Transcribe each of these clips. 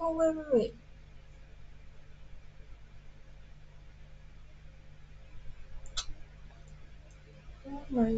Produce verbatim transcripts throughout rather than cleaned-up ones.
Oh, wait, wait, wait. Oh my.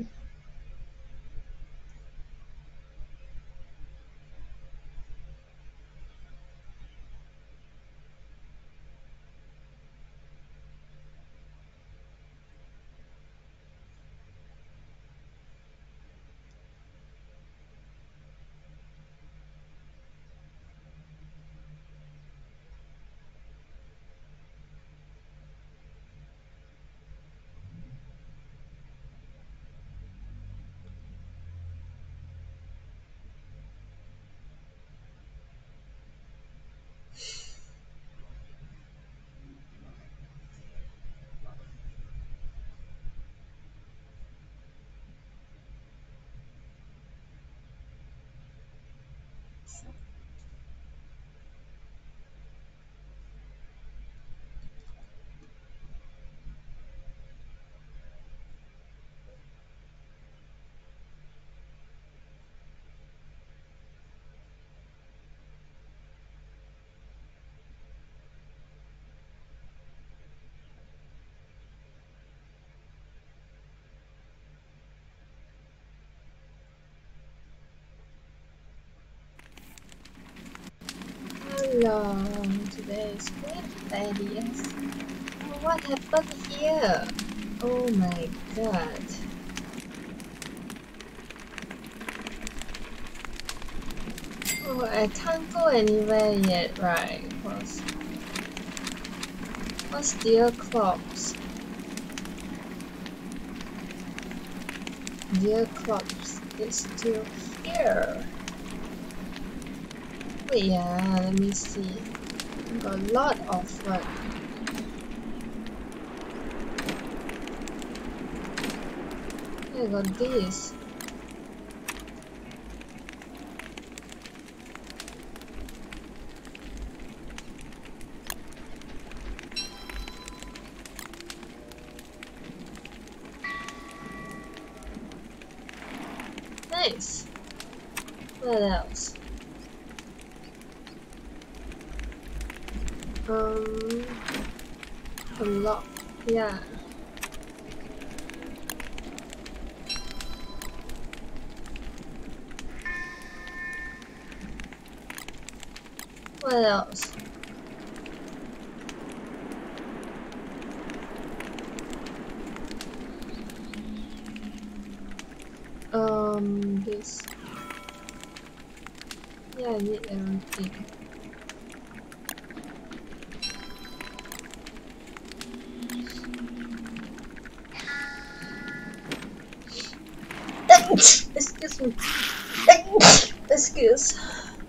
Hello, today is thirtieth. Oh, what happened here? Oh my god. Oh, I can't go anywhere yet, right? What's, what's dear Clops? Dear Clops is still here. Wait, yeah, let me see. Got a lot of what? I got this. Nice. What else? Um, a lot. Yeah. What else? Um, this. Yeah, I need everything. Excuse me. Excuse.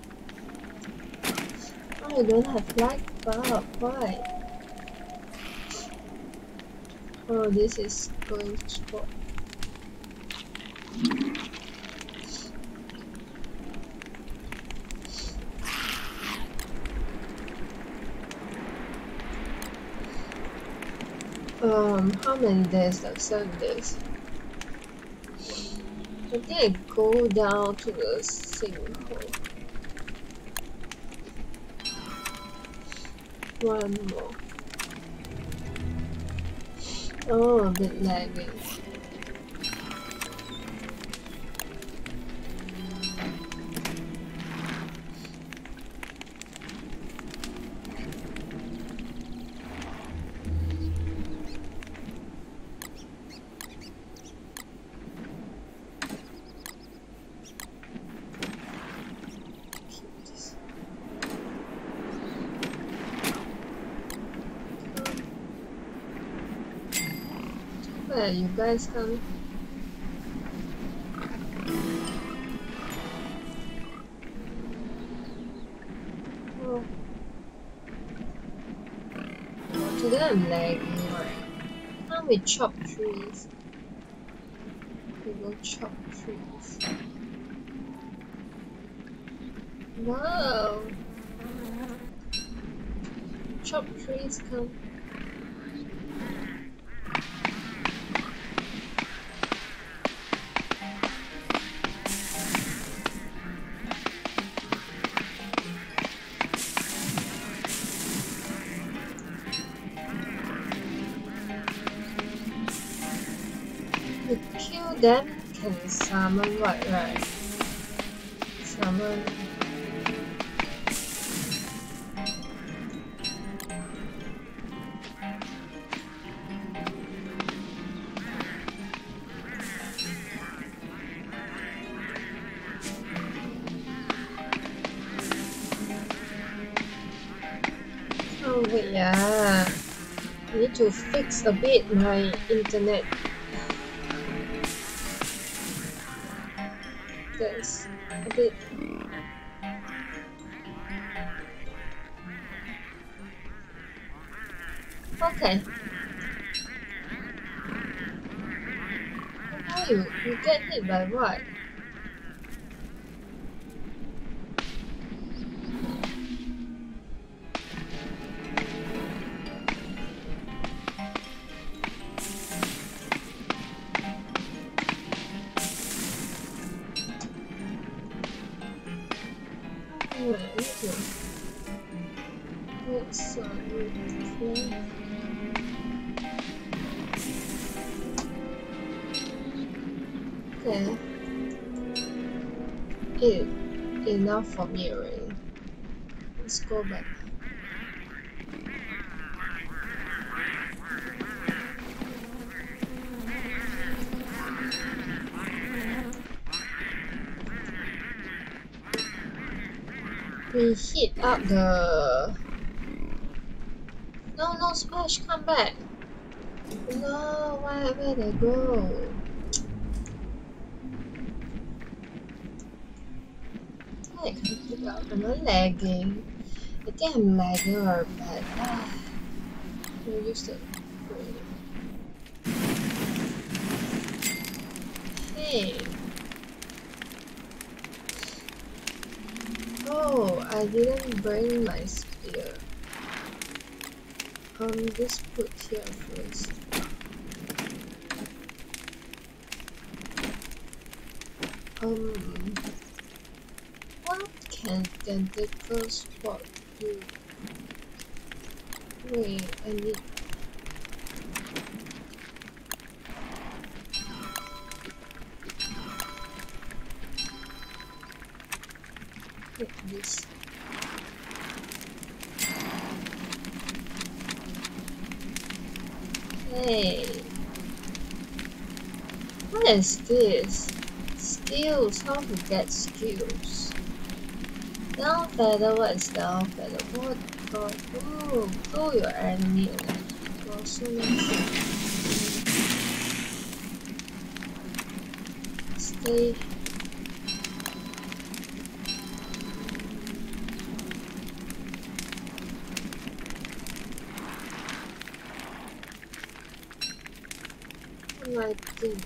I don't have light bulb. Why? Oh, this is going to spoil. Um, how many days? Like seven days. I think I go down to the sinkhole. One more. Oh, a bit lagging. Where you guys come? Oh. Oh, today I'm lagging, right? Now we chop trees. We will chop trees. Wow! Chop trees come. You kill them can summon what, right? Summon. Oh wait, yeah. I need to fix a bit my internet. That's a bit. Okay. How you you get hit by what? Okay. It enough for me already. Let's go back. We hit up the. No, no, Splash, come back. No, where, where they go? I can't figure out. Am I lagging? I think I'm lagging or bad. Ah, we'll use the brain. Hey. Oh, I didn't bring my spear. Um, just put here first. Um, what can tentacle spot do? Wait, I need. Take this. Hey, what is this? Skills, how to get skills? Down feather, what is down feather? What god? Ooh, throw your enemy away. Well, so nice. Stay. I think.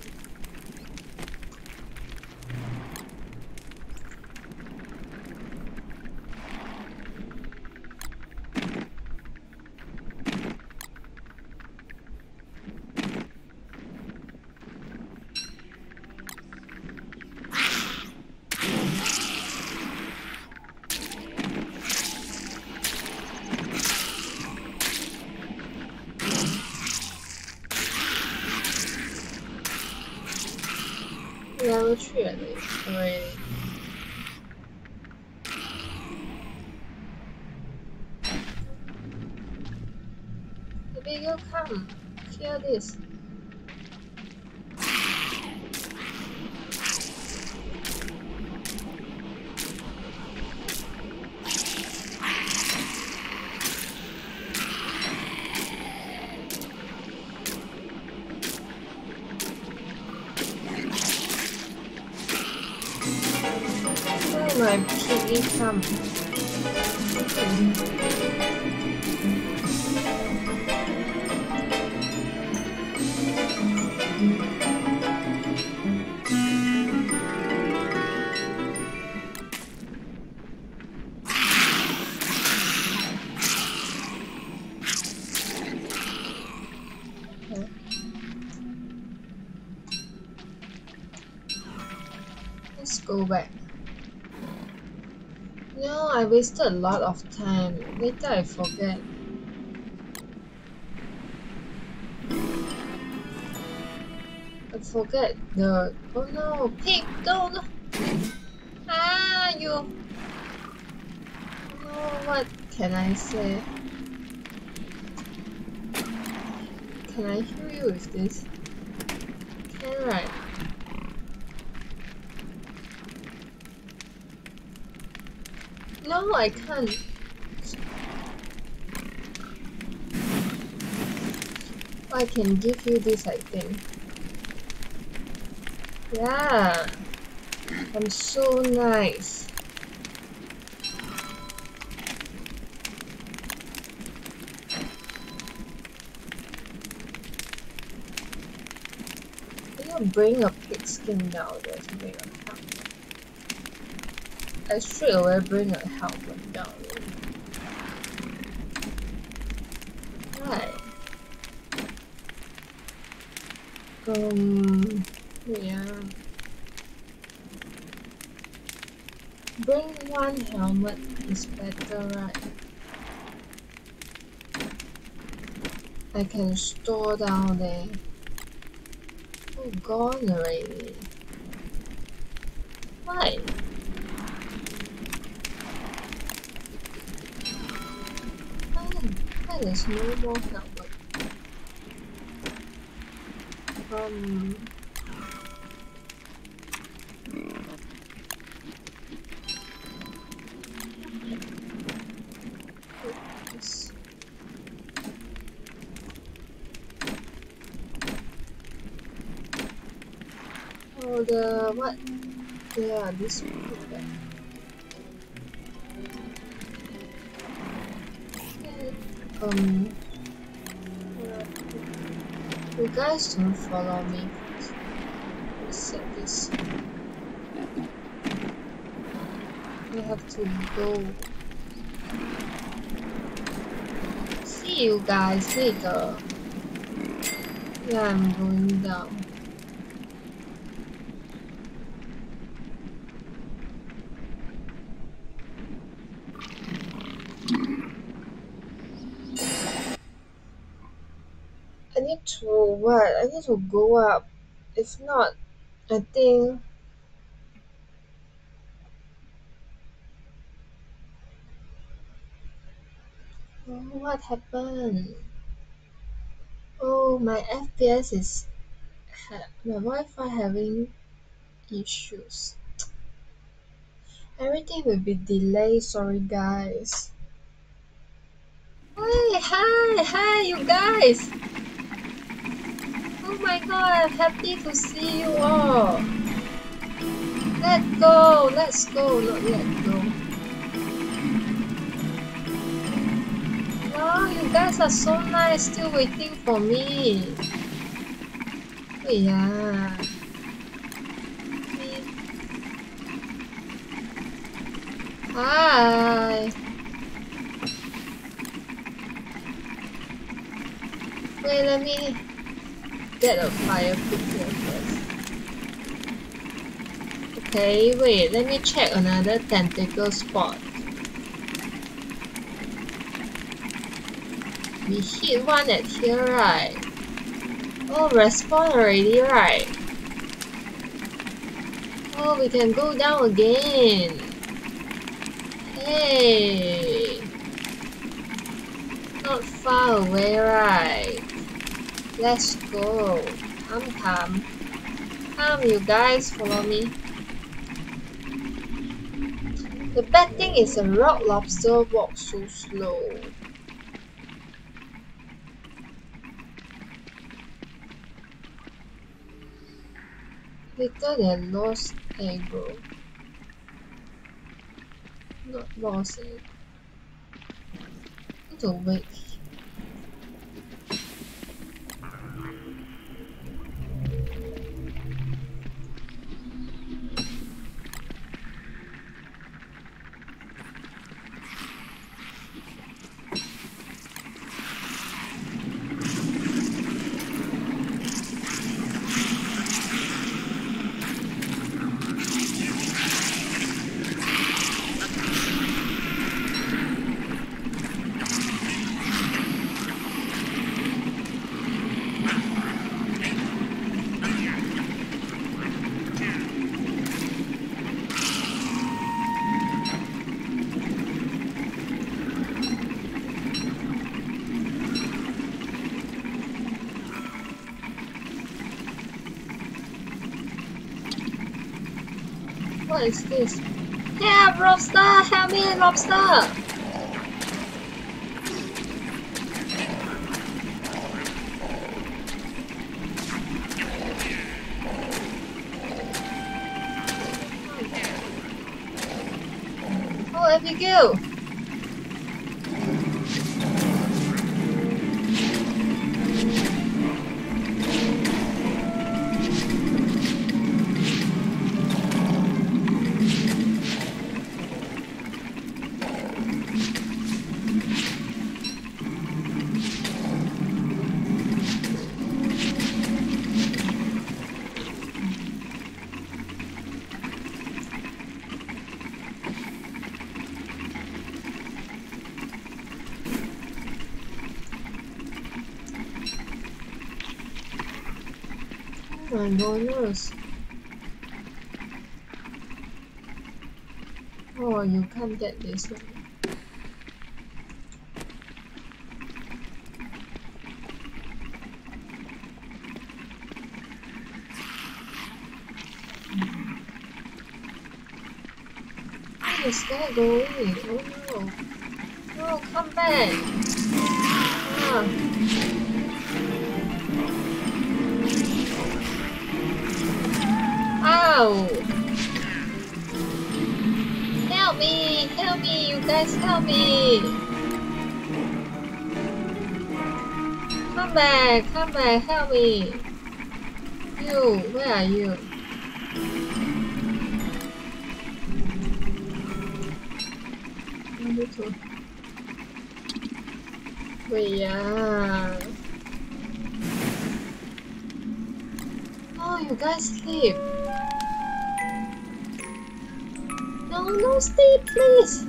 Level three at least already. Maybe you come kill this. My piggy come. Okay. Let's go back. No, I wasted a lot of time. Later I forget. I forget the. Oh no, pig! Don't! Ah, you! No, what can I say? Can I hear you with this? Can right? No, I can't. I can give you this, I think. Yeah, I'm so nice. Can you bring a pig skin down there to bring a helmet? I straight away bring a helmet down there. Right. Um, yeah. Bring one helmet is better, right? I can store down there. Oh, gone already. Why? Why? Why there's no more helmet? Um. Oops. Oh, the what? Yeah, this one. Um, you guys don't follow me. Let's set this. We have to go. See you guys later. Yeah, I'm going down. I need to what? I need to go up. If not, I think. Oh, what happened? Oh, my F P S is. Ha my Wi-Fi having issues. Everything will be delayed. Sorry, guys. Hey, hi, hi, you guys. Oh my god, I'm happy to see you all. Let's go, let's go, not let go. Wow, you guys are so nice, still waiting for me. Oh, yeah. Hi. Wait, let me get a fire pit here first. Okay, wait, let me check another tentacle spot. We hit one at here, right? Oh, respawn already, right? Oh, we can go down again. Hey! Not far away, right? Let's go. Come, come. Come, you guys, follow me. The bad thing is a rock lobster walks so slow. Later than lost aggro. Not lost aggro. Need to wait. What is this? Help, lobster! Help me, lobster! Oh, Abigail! Oh my goodness. Oh, you can't get this one. Where is that going? Oh no. No, come back. Ah. Ow! Help me! Help me! You guys help me! Come back! Come back! Help me! You! Where are you? Wait, yeah. Oh, you guys sleep. No, no, stay, please.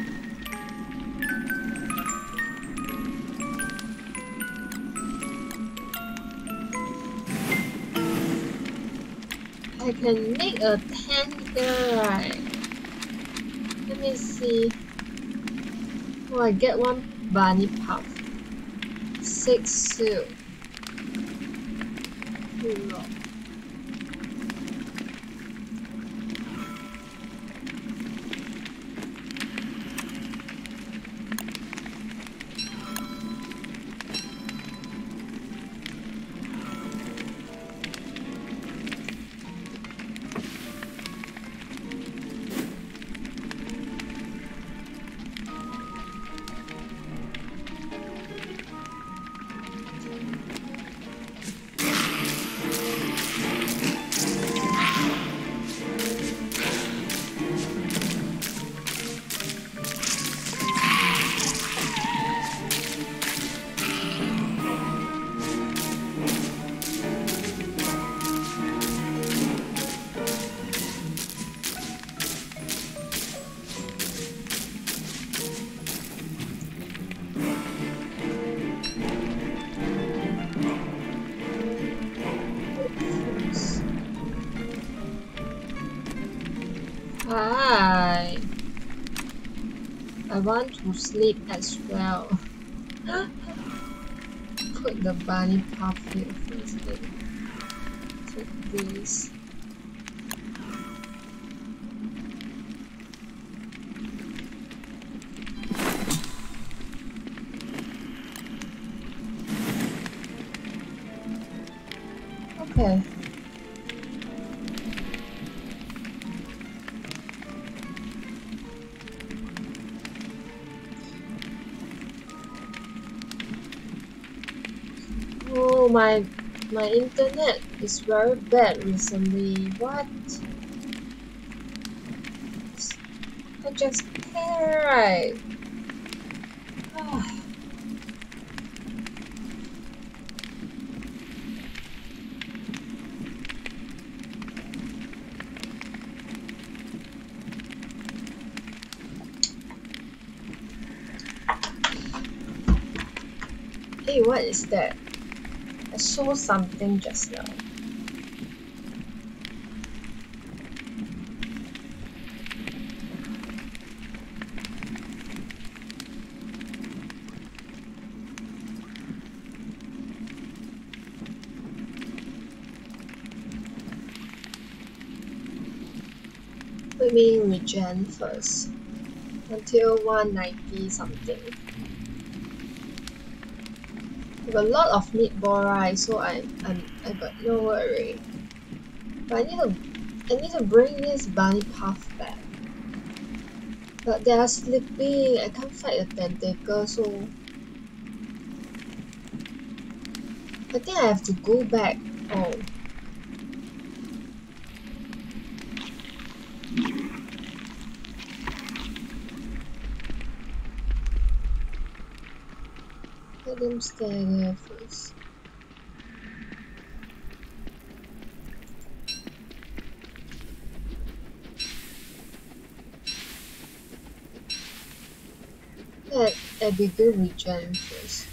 I can make a tent here, right? Let me see. Oh, I get one bunny puff. Six silk. Rock. Hi. I want to sleep as well. Put the bunny puff here first. Take this. Okay. Oh, my my internet is very bad recently. What? I just can't right. Hey, what is that? I saw something just now. Let me regen first until one ninety something. I got a lot of meatball, right? So I I'm, I got no worry. But I need to I need to bring this bunny puff back. But they are sleeping. I can't fight a tentacle, so I think I have to go back. Oh. Let them stay there first. Let Abigail regen first.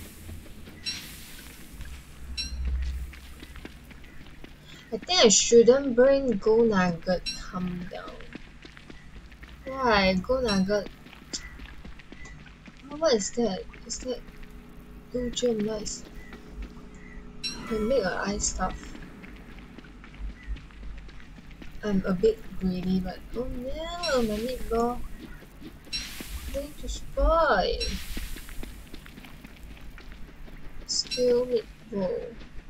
I think I shouldn't bring Gold Nugget come down. Why? Gold Nugget. Oh, what is that? Is that blue gem? Nice. Can make a ice stuff. I'm a bit greedy, but oh no, my meatball going to spoil. Still meatball.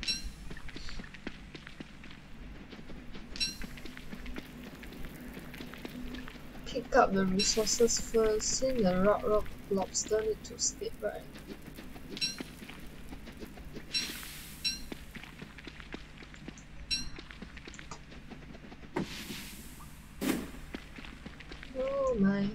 Pick up the resources first, since the rock rock lobster need to sleep, right? Oh my.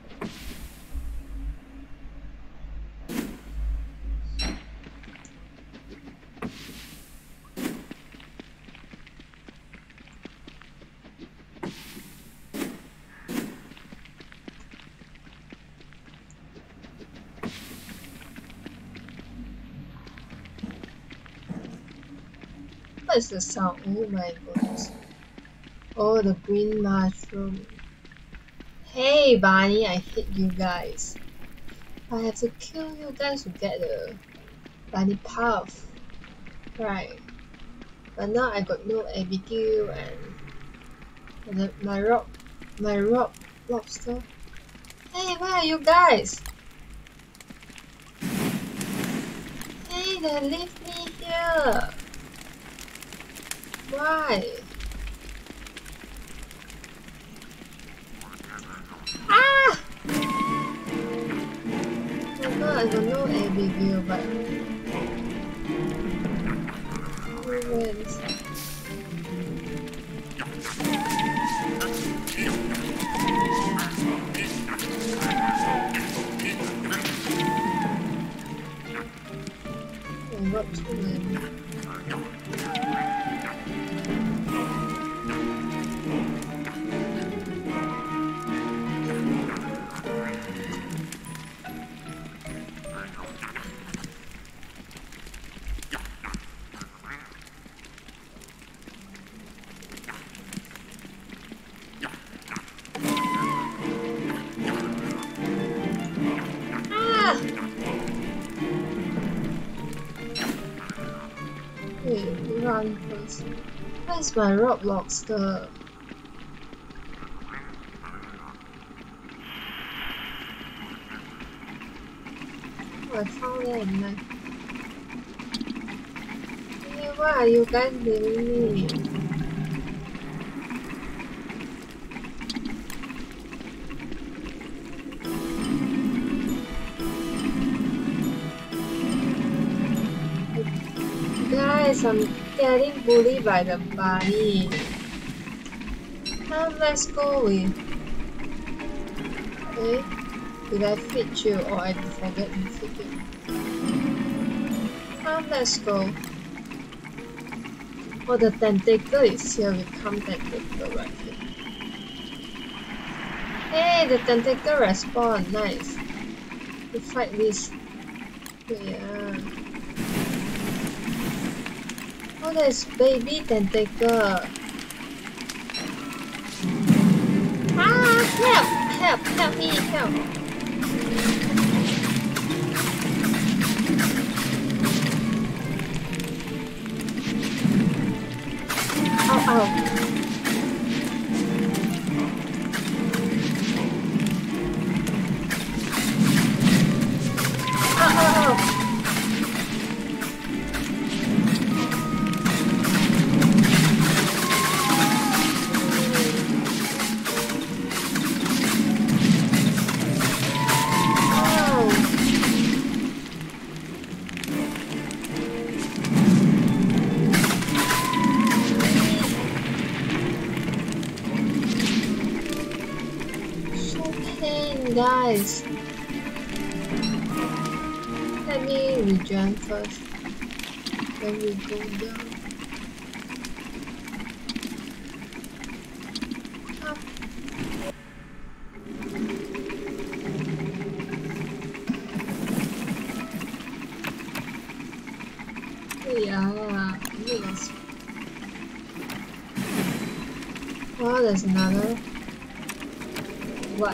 What is the sound? Oh my goodness. Oh, the green mushroom. Hey Bunny, I hate you guys. I have to kill you guys to get the bunny puff. Right. But now I got no Abigail and, and the, my rock my rock lobster. Hey, where are you guys? Hey, they leave me here. Why? Ah! Oh god, I got no Abigail, but who wins? I got too many. First. Where's my rock lobster? Oh, I found it in my... Hey, why are you guys leaving me? Guys, I'm getting bullied by the bunny. Now let's go with. Okay, did I feed you or I forget to feed you? Now let's go. Oh, the tentacle is here. We come tentacle right here. Hey, the tentacle respawn. Nice. We fight this. Yeah. Oh, there's baby tentacle. Ah, help! Help! Help me! Help! Ow! Ow! guys. Let me regen first. Then we go down. Up. Yeah, yes. Oh, there's another. What?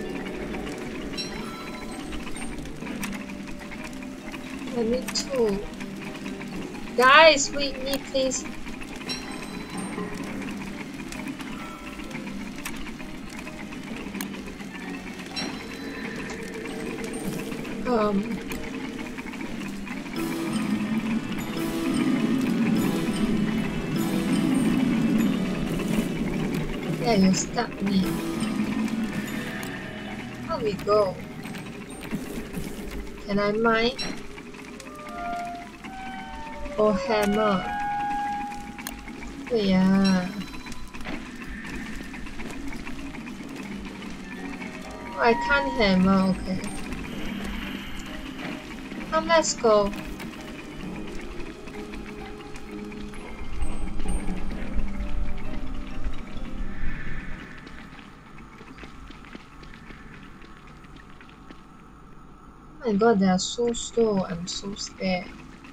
Let me too. Guys, wait me please. Um. Yeah, you stuck me. How we go? Can I mine? Or hammer? Yeah. Oh, I can't hammer, okay. Come, let's go. Oh my god, they are so slow. I'm so scared.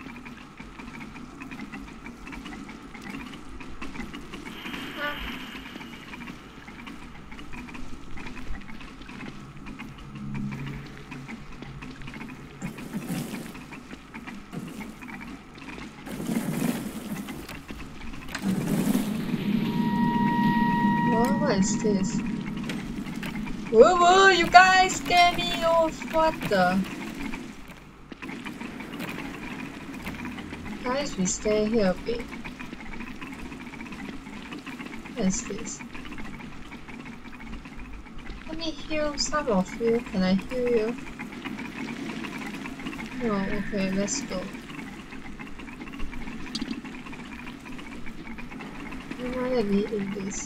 What is this? Whoa, whoa, you guys scare me off. What the? Guys, we stay here a bit. What is this? Let me heal some of you. Can I heal you? No, okay, let's go. Why am I in this?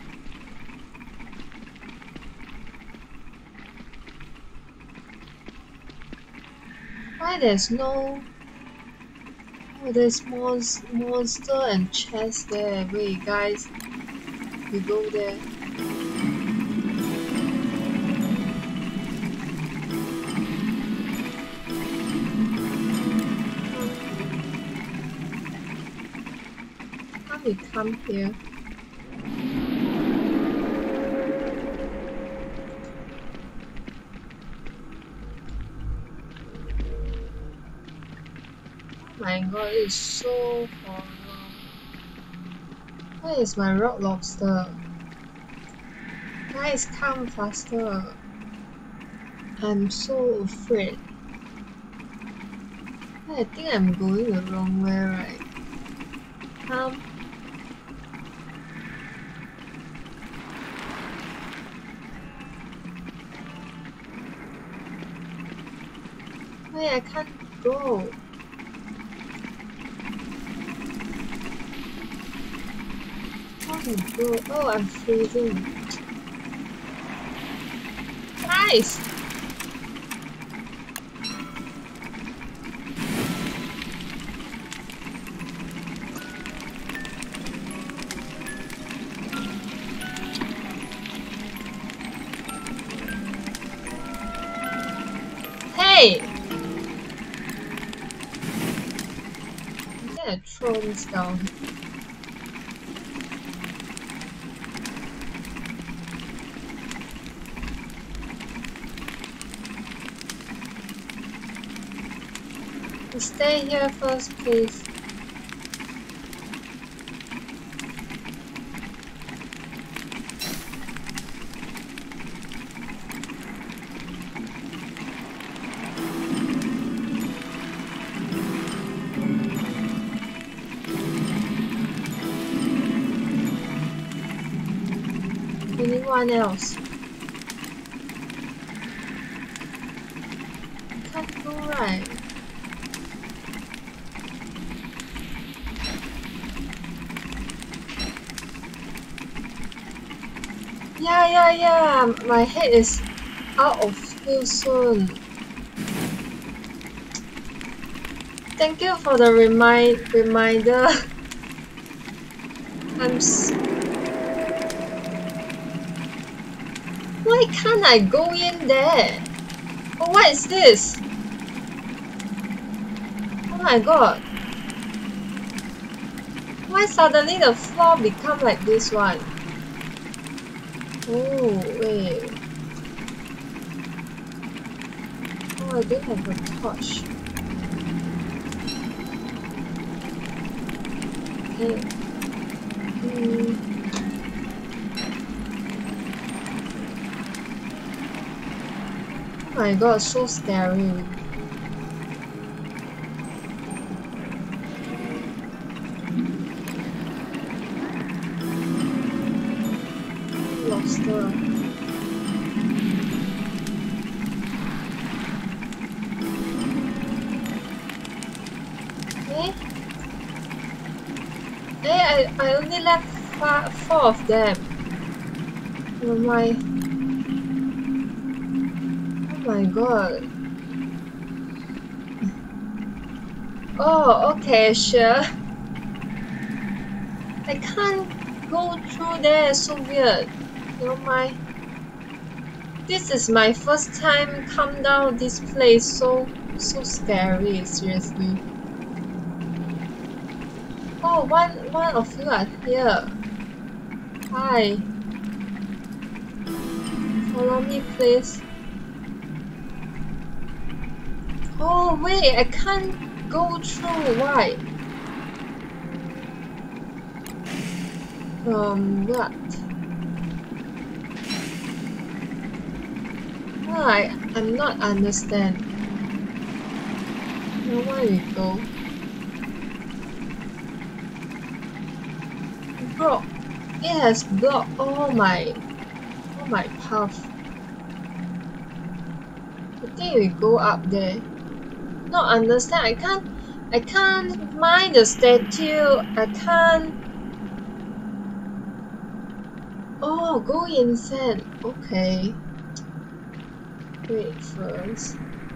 Why there's no... Oh, there's mons monster and chest there. Wait, guys. We go there. How we come here? My god, it's so horrible. Where is my rock lobster? Guys, come faster. I'm so afraid. I think I'm going the wrong way, right? Come. Wait, I can't go. Go. Oh, I'm freezing. Nice! Hey! I'm gonna throw this down. Stay here first, please. Anyone else? Can't go right. Yeah, yeah, yeah. My head is out of skill soon. Thank you for the remind reminder. I'm s Why can't I go in there? Oh, what is this? Oh my god. Why suddenly the floor become like this one? Oh, wait. Oh, I don't have a torch. Okay. Hmm. Oh my god, so scary. Lobster. Eh? Eh, I, I only left five, four of them. Oh my. Oh my god. Oh, okay, sure. I can't go through there, so weird. Oh my. This is my first time come down this place, so so scary, seriously. Oh, one one of you are here. Hi. Follow me, please. Oh wait, I can't go through. Why? Um, what? Why? I'm not understand. Now where we go? Bro, it has blocked all my all my path. I think we go up there. Not understand. I can't. I can't mine the statue. I can't. Oh, go inside. Okay. Wait first.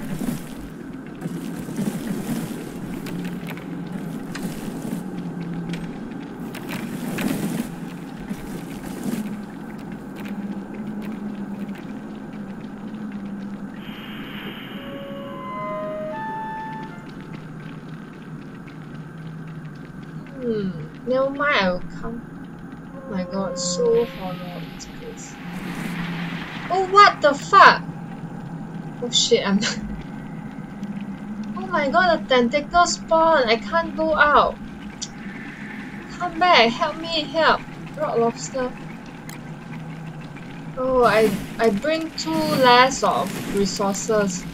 Hmm. Never mind. I will come. Oh my god, so horror this place. Oh, what the fuck? Oh shit, I'm not. Oh my god, the tentacle spawn. I can't go out. Come back, help me, help. Rock lobster. Oh, I I bring two less of resources.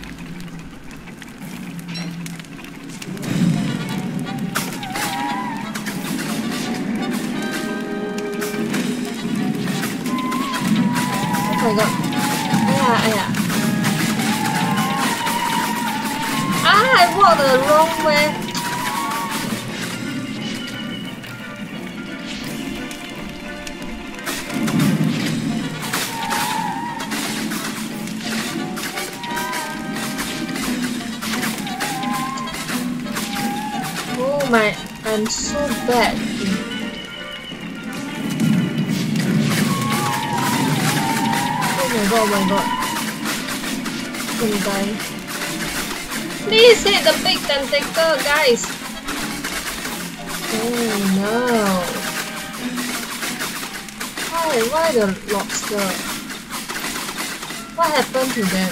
Oh my god. Yeah, yeah. Ah, I walked the wrong way. Oh my, I'm so bad. Oh my god, oh my god. I'm gonna die. Please hit the big tentacle, guys! Oh no. Why, why the lobster? What happened to them?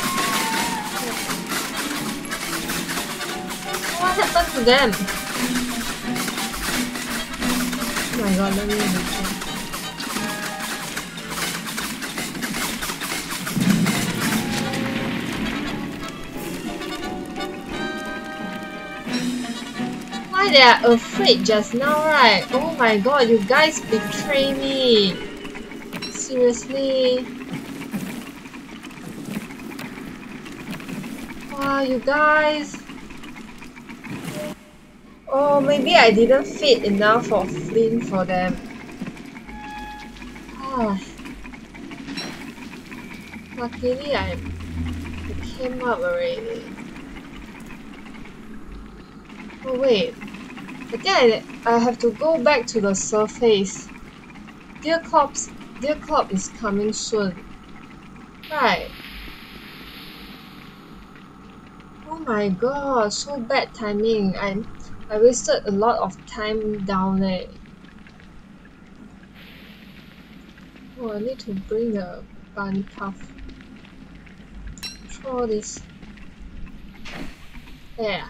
What happened to them? Oh my god, let me return. Why they are afraid just now, right? Oh my god, you guys betray me. Seriously. Wow, you guys. Oh, maybe I didn't feed enough of flint for them. Ah. Luckily I, I came up already. Oh wait, I think I, I have to go back to the surface. Dear Corpse, Dear Corp is coming soon. Right. Oh my god, so bad timing. I I wasted a lot of time down there. Oh, I need to bring the bunny puff. Throw this. There.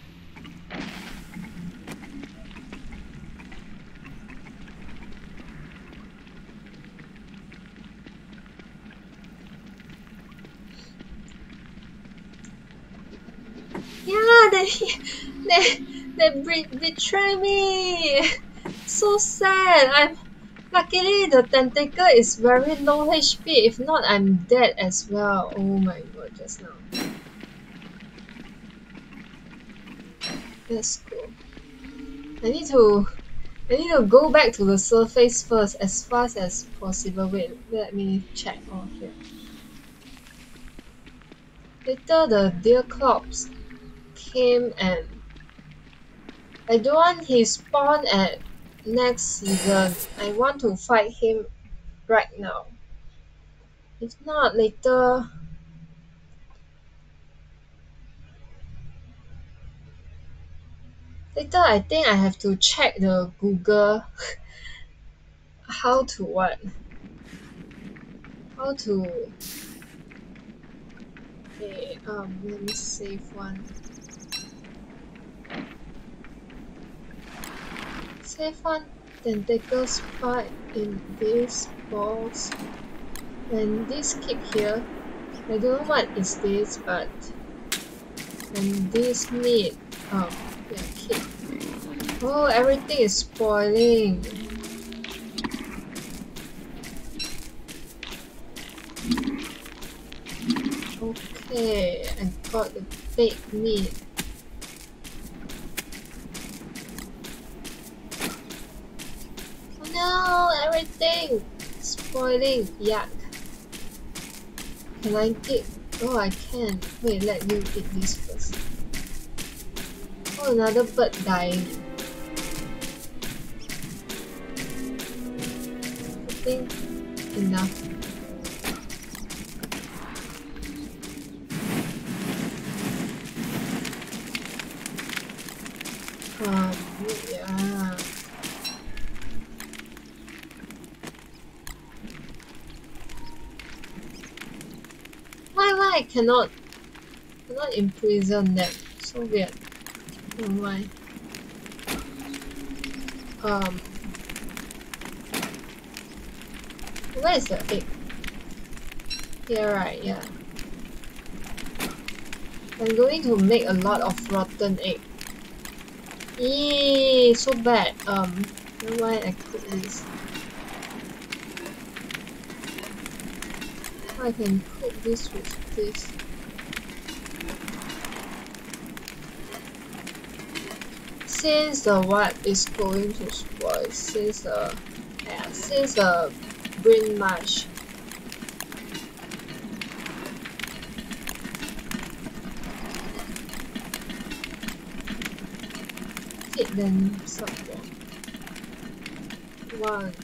Yeah, they they they be- betray me. So sad. I'm luckily the tentacle is very low H P. If not, I'm dead as well. Oh my god, just now. That's cool. I need to I need to go back to the surface first as fast as possible. Wait, let me check off here. Later the deer corpse came and I don't want he spawn at next season. I want to fight him right now. If not later later I think I have to check the Google how to what how to okay um let me save one. Save one tentacle spot in this box. And this keep here. I don't know what is this, but and this meat. Oh yeah, keep. Oh, everything is spoiling. Okay, I got the fake meat. Oh no, everything spoiling. Yuck. Can I eat? Oh, I can. Wait, let you eat this first. Oh, another bird dying. I think enough. Um, yeah. Why, why I cannot, cannot imprison them? So weird. Oh my. Um. Where is the egg? Here, right? Yeah. I'm going to make a lot of rotten egg. Eee, so bad. Um, why I cook this? I can cook this with this. Since the what is going to spoil, since the yeah, since the brain mash. Hit them something. One.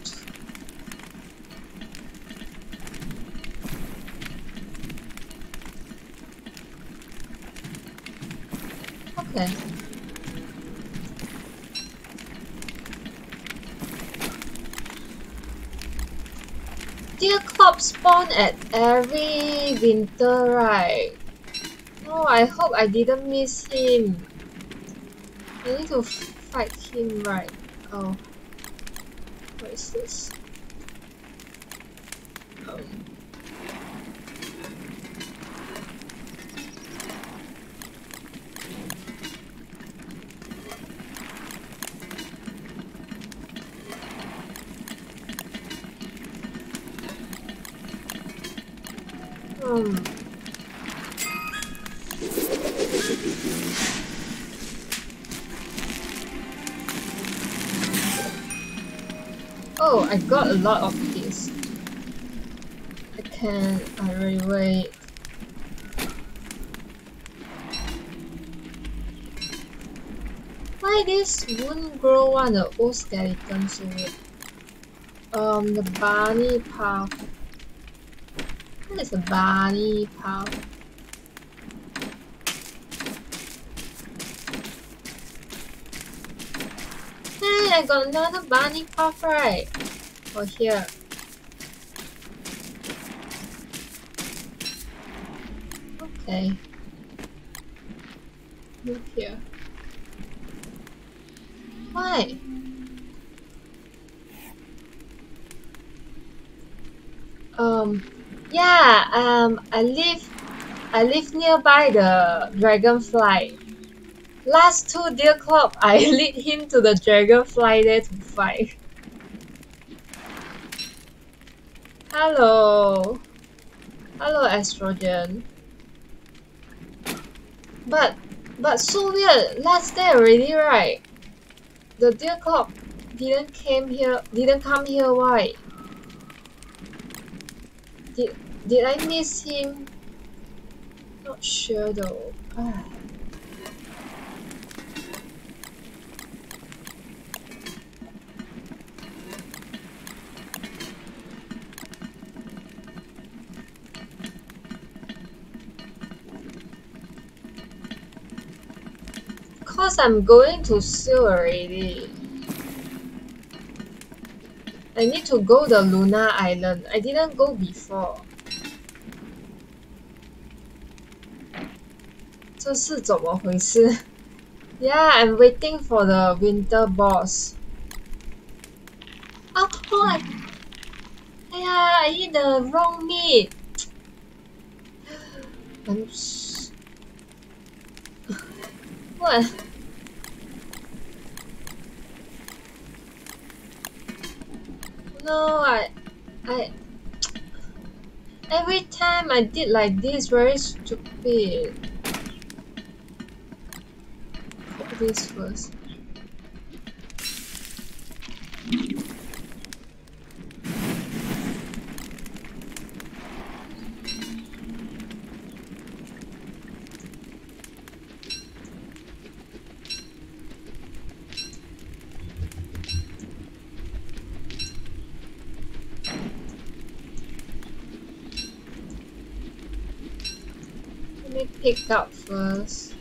Okay. Deer club spawn at every winter, right? No, I hope I didn't miss him. I need to fight him, right? Oh. What is this? Um. Um. Oh, I got a lot of these. I can I really wait? Why this wouldn't grow on the old skeleton so weird? Um, the bunny path. What is a bunny path? Hey, I got another bunny path right. Oh, here. Okay. Move here. Why? Um, yeah, um, I live, I live nearby the dragonfly. Last two deer club, I lead him to the dragonfly there to fight. Hello. Hello, estrogen. But, but so weird, last day already, right? The deer club didn't came here, didn't come here, why? Did, did I miss him? Not sure though. Ah. Cause I'm going to Seal already. I need to go the Luna Island. I didn't go before. 这是怎么回事? Yeah, I'm waiting for the winter boss. Oh, oh I, yeah, I eat the wrong meat. I'm s what? No, I, I. Every time I did like this, very stupid. Put this first. Let me pick up first.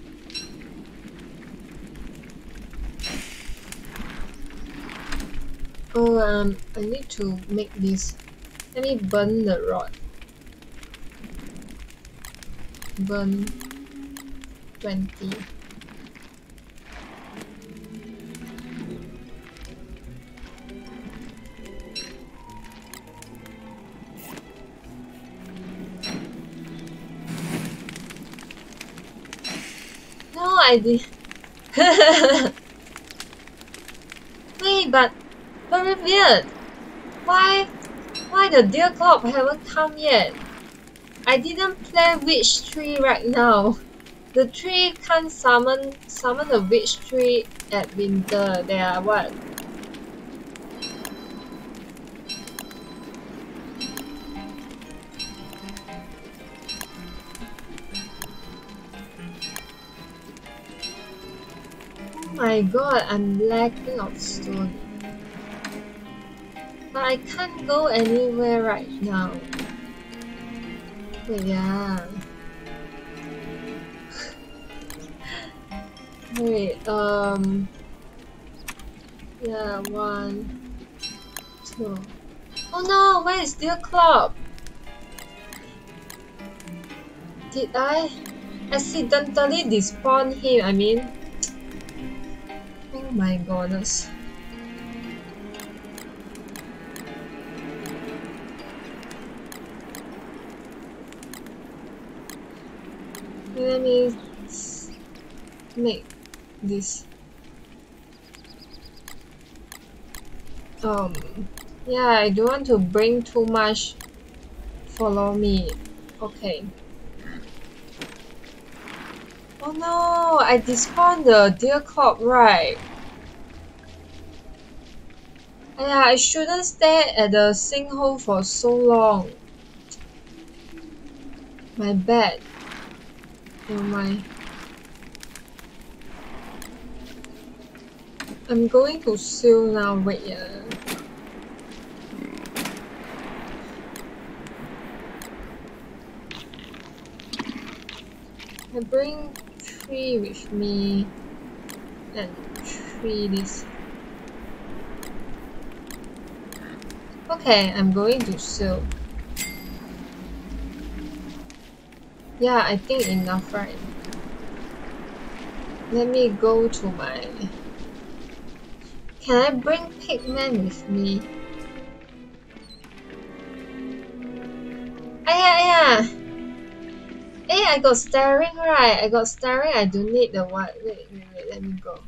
Oh, um, I need to make this. Let me burn the rod. Burn twenty. No, I did. Wait, but very weird. Why, why the deer club haven't come yet? I didn't play witch tree right now. The tree can't summon summon the witch tree at winter. They are what? Oh my god, I'm lacking of stone. But I can't go anywhere right now. Wait, yeah. Wait, um... yeah, one... two... Oh no, where is Deer Club? Did I accidentally despawn him, I mean? Oh my goodness. Let me make this. Um, yeah, I don't want to bring too much. Follow me. Okay. Oh no, I despawned the deer club, right? Yeah, I shouldn't stay at the sinkhole for so long. My bed. Oh my. I'm going to seal now. Wait, yeah. I bring three with me and three this. Okay, I'm going to seal. Yeah, I think enough, right? Let me go to my... Can I bring pigment with me? Aya, aya! Hey, I got staring, right? I got staring, I don't need the what. Wait, wait, wait, let me go.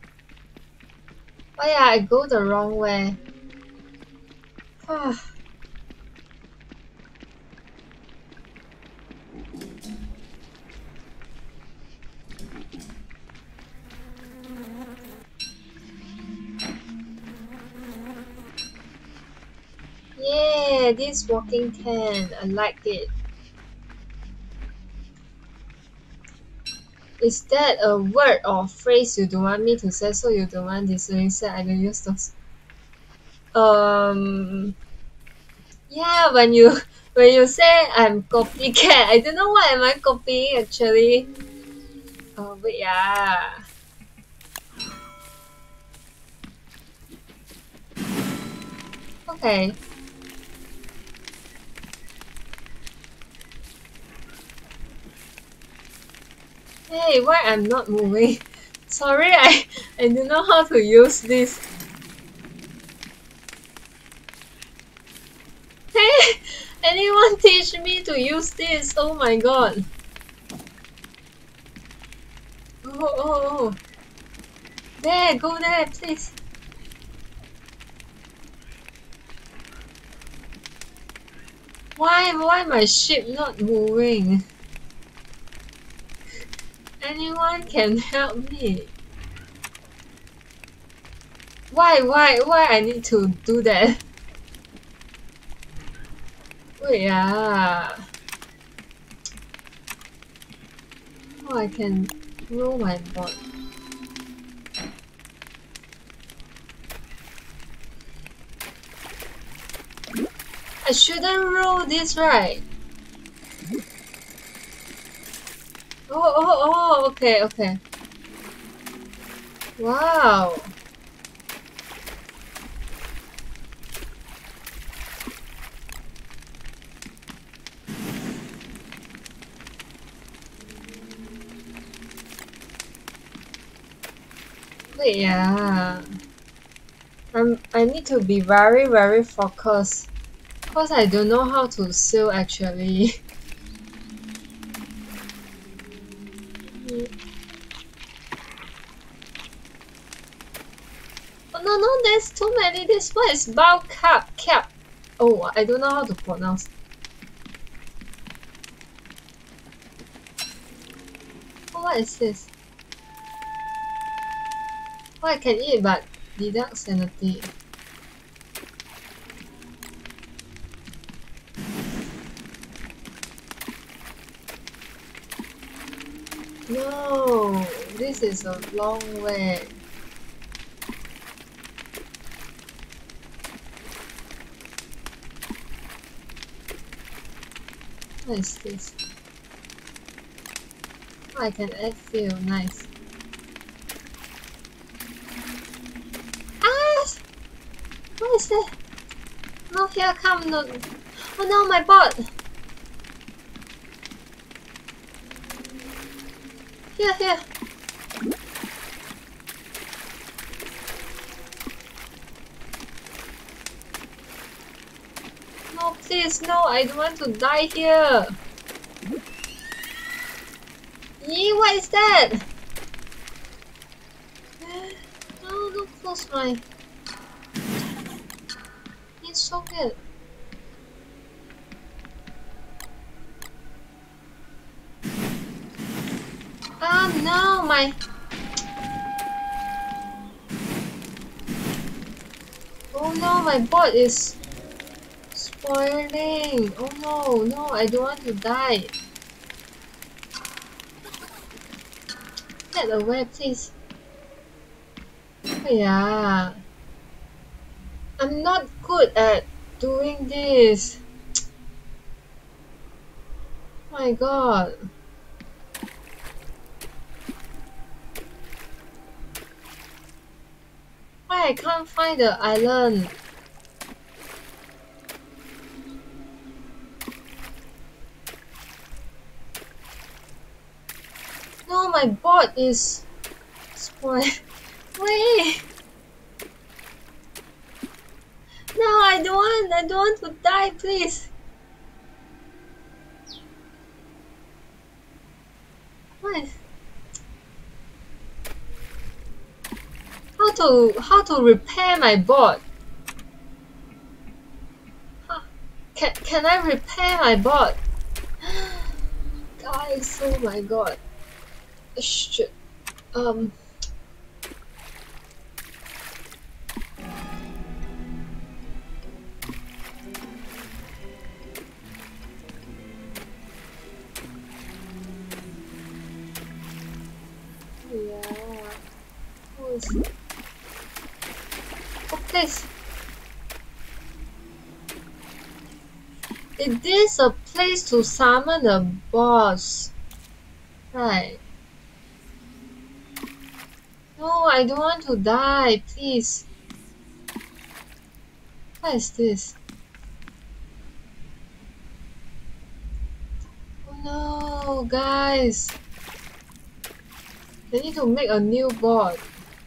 Oh yeah, I go the wrong way. Yeah, this walking can. I like it. Is that a word or phrase you don't want me to say, so you don't want this to say I don't use those? Um yeah, when you when you say I'm copycat, I don't know what am I copying actually. Oh but yeah. Okay. Hey, why I'm not moving? Sorry, I I don't know how to use this. Hey, anyone teach me to use this? Oh my god. Oh, oh, oh. There, go there, please. Why, why my ship not moving? Anyone can help me. Why, why, why I need to do that? Wait, yeah. Oh, I can roll my board. I shouldn't roll this, right? Oh, oh, oh, okay, okay. Wow. Wait, yeah. I'm, I need to be very, very focused. Because I don't know how to sail actually. Oh no, no, there's too many. This one is bao cap cap. Oh, I don't know how to pronounce. Oh, what is this? Oh, I can eat but deduct sanity. No, this is a long way. What is this? Oh, I can add fuel, nice. Ah! What is that? No, here come no. Oh no, my bot! Here, here. No, please, no, I don't want to die here. Yee, what is that? No, don't close my... It's so good. Ah, no, my... Oh no, my bot is spoiling. Oh no, no, I don't want to die. Get away, please. Oh, yeah. I'm not good at doing this. My god. Why I can't find the island? No, my board is spoiled. Wait. No, I don't want. I don't want to die, please. What? How to how to repair my board? Huh. Can can I repair my board? Guys, oh my god. Shit. Um. Yeah. Who is it? Oh, please. Is this a place to summon a boss? Right. No, I don't want to die, please. What is this? Oh no, guys. I need to make a new board.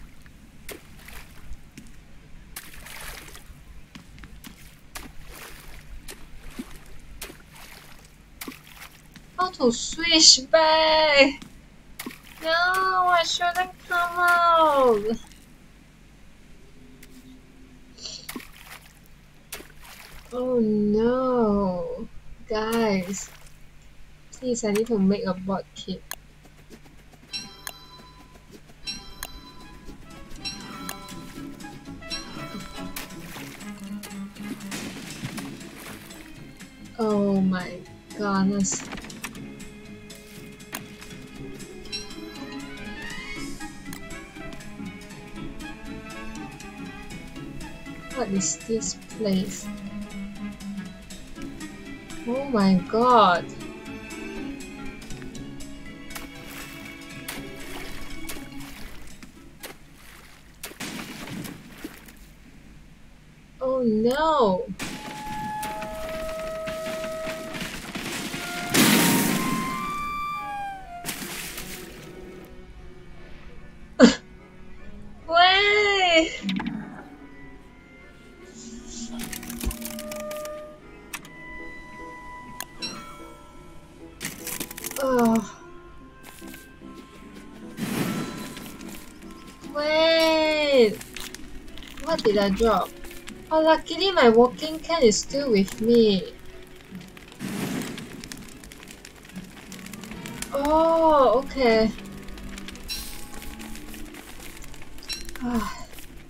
How to switch back? No, I shouldn't come out. Oh no. Guys. Please, I need to make a board kit. Oh my goodness. What is this place? Oh my god. Oh no. Wait. Oh. Wait. What did I drop? Oh, luckily my walking can is still with me. Oh, okay. Ah.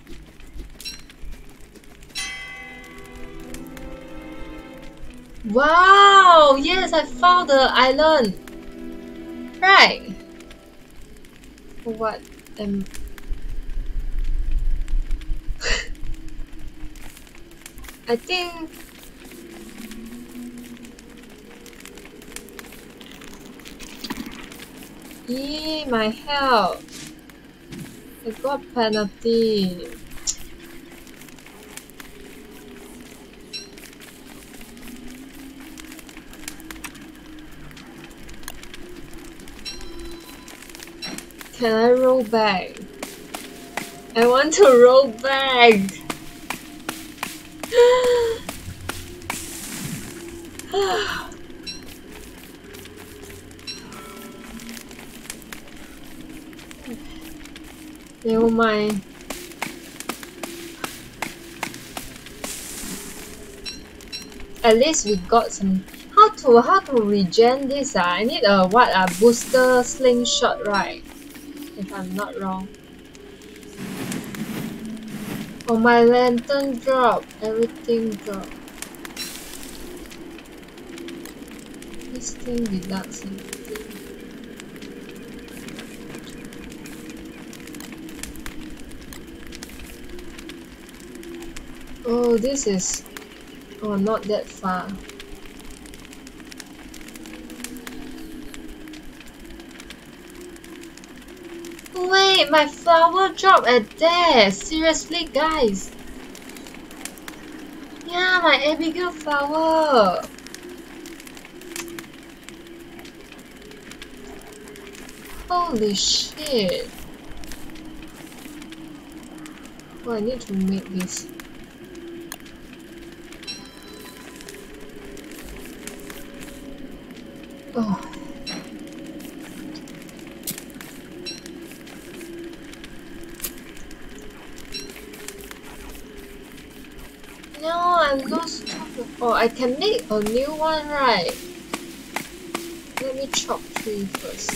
Wow! Yes, I found the island. Right. What am I think Yee, my health. I got penalty. Can I roll back? I want to roll back. Never mind. At least we got some. How to how to regen this? Uh? I need a what a booster slingshot, right? If I'm not wrong. Oh, my lantern drop. Everything drop. This thing deducts anything. Oh, this is... Oh, not that far. Wait, my flower dropped at there! Seriously, guys! Yeah, my Abigail flower! Holy shit! Oh, I need to make this. Oh. No, I lost track of... Oh, I can make a new one, right? Let me chop tree first.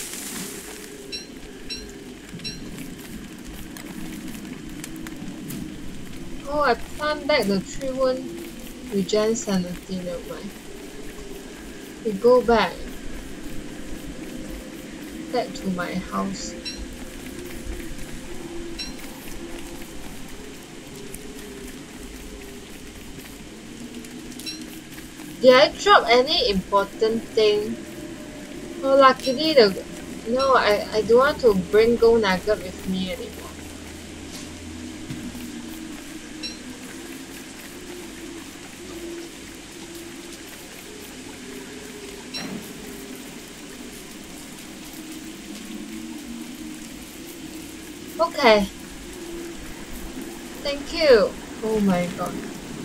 Oh, I plant back the tree won't regen sanity, never mind. We go back. Back to my house. Did I drop any important thing? Oh, luckily the... No, I, I don't want to bring gold nugget with me anymore. Okay. Thank you. Oh my god.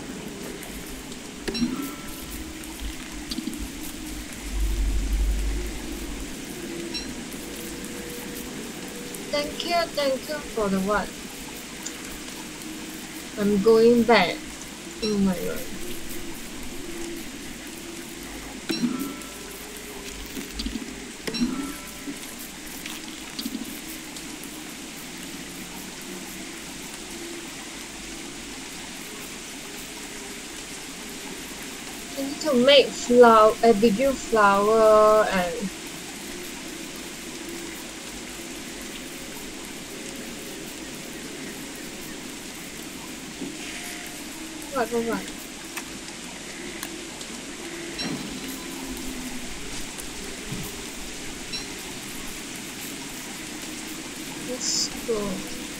Thank you, thank you for the what? I'm going back. Oh my god. I need to make flower, Abigail flower and what, what, what? Let's go.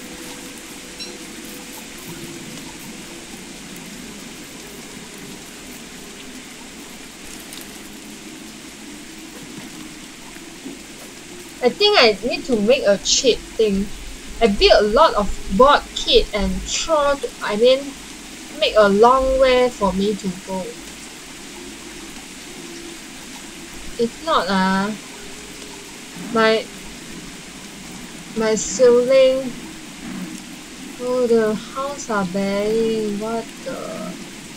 I think I need to make a cheat thing. I built a lot of board kit and throw to, I mean make a long way for me to go. If not uh my my ceiling, oh the house are bad. What the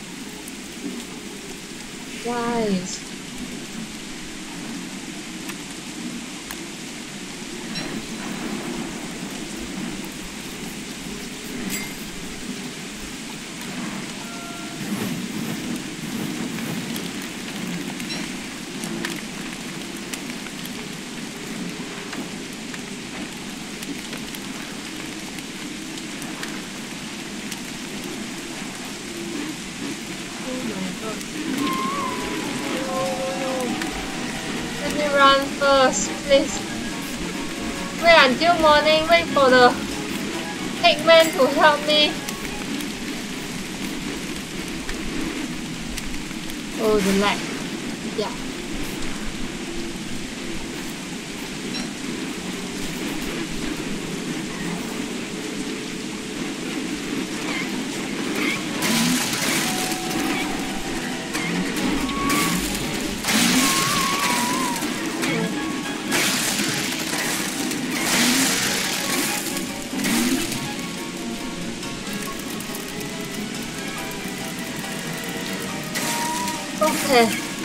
guys. Run first, please. Wait until morning, wait for the Hickman to help me. Oh, the lag. Yeah. Okay.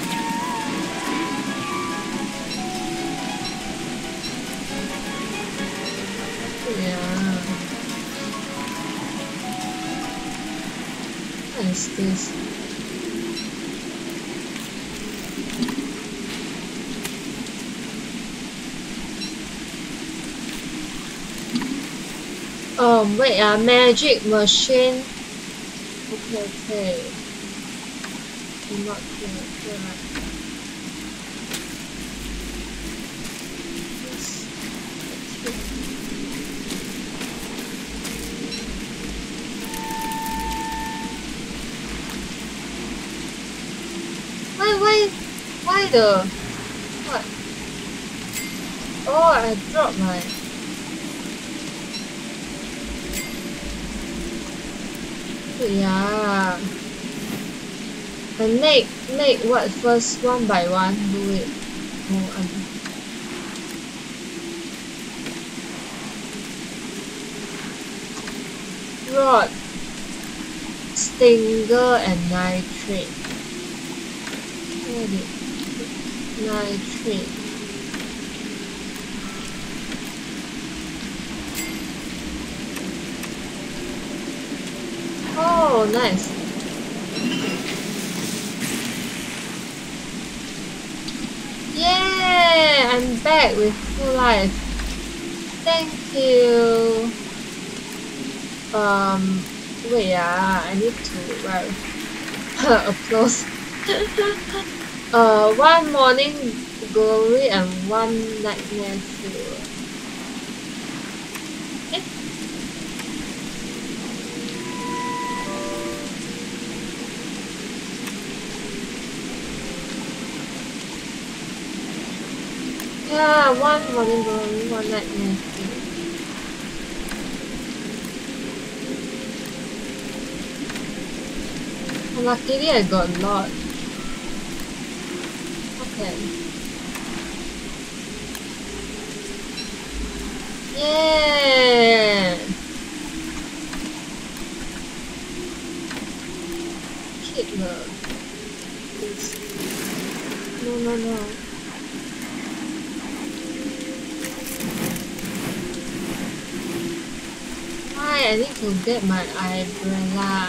Yeah. What is this? Um, wait, a uh, magic machine. Okay, okay. I'm not sure. Sure. Yes. Why, why, why the, what? Oh, I dropped my, yeah. I make, make what first, one by one, do it. Oh, I'm, rod, stinger, and nitrate. Where did nitrate? Oh, nice. Yeah, I'm back with full life. Thank you. Um, wait, yeah, I need to write applause. uh, one morning glory and one nightmare fuel. Eh? Yeah, one morning glory, one nightmare fuel. Luckily, I got a lot. Okay. Yeah. Hitler. Please. No, no, no. Why? I need to get my umbrella.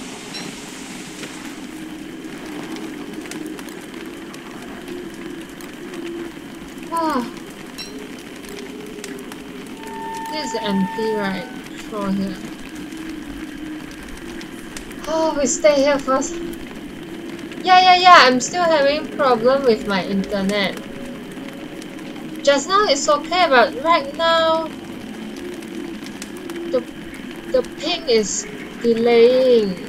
Oh, this is empty, right? Throw here. Oh, we stay here first. Yeah, yeah, yeah. I'm still having problem with my internet. Just now it's okay, but right now the the ping is delaying.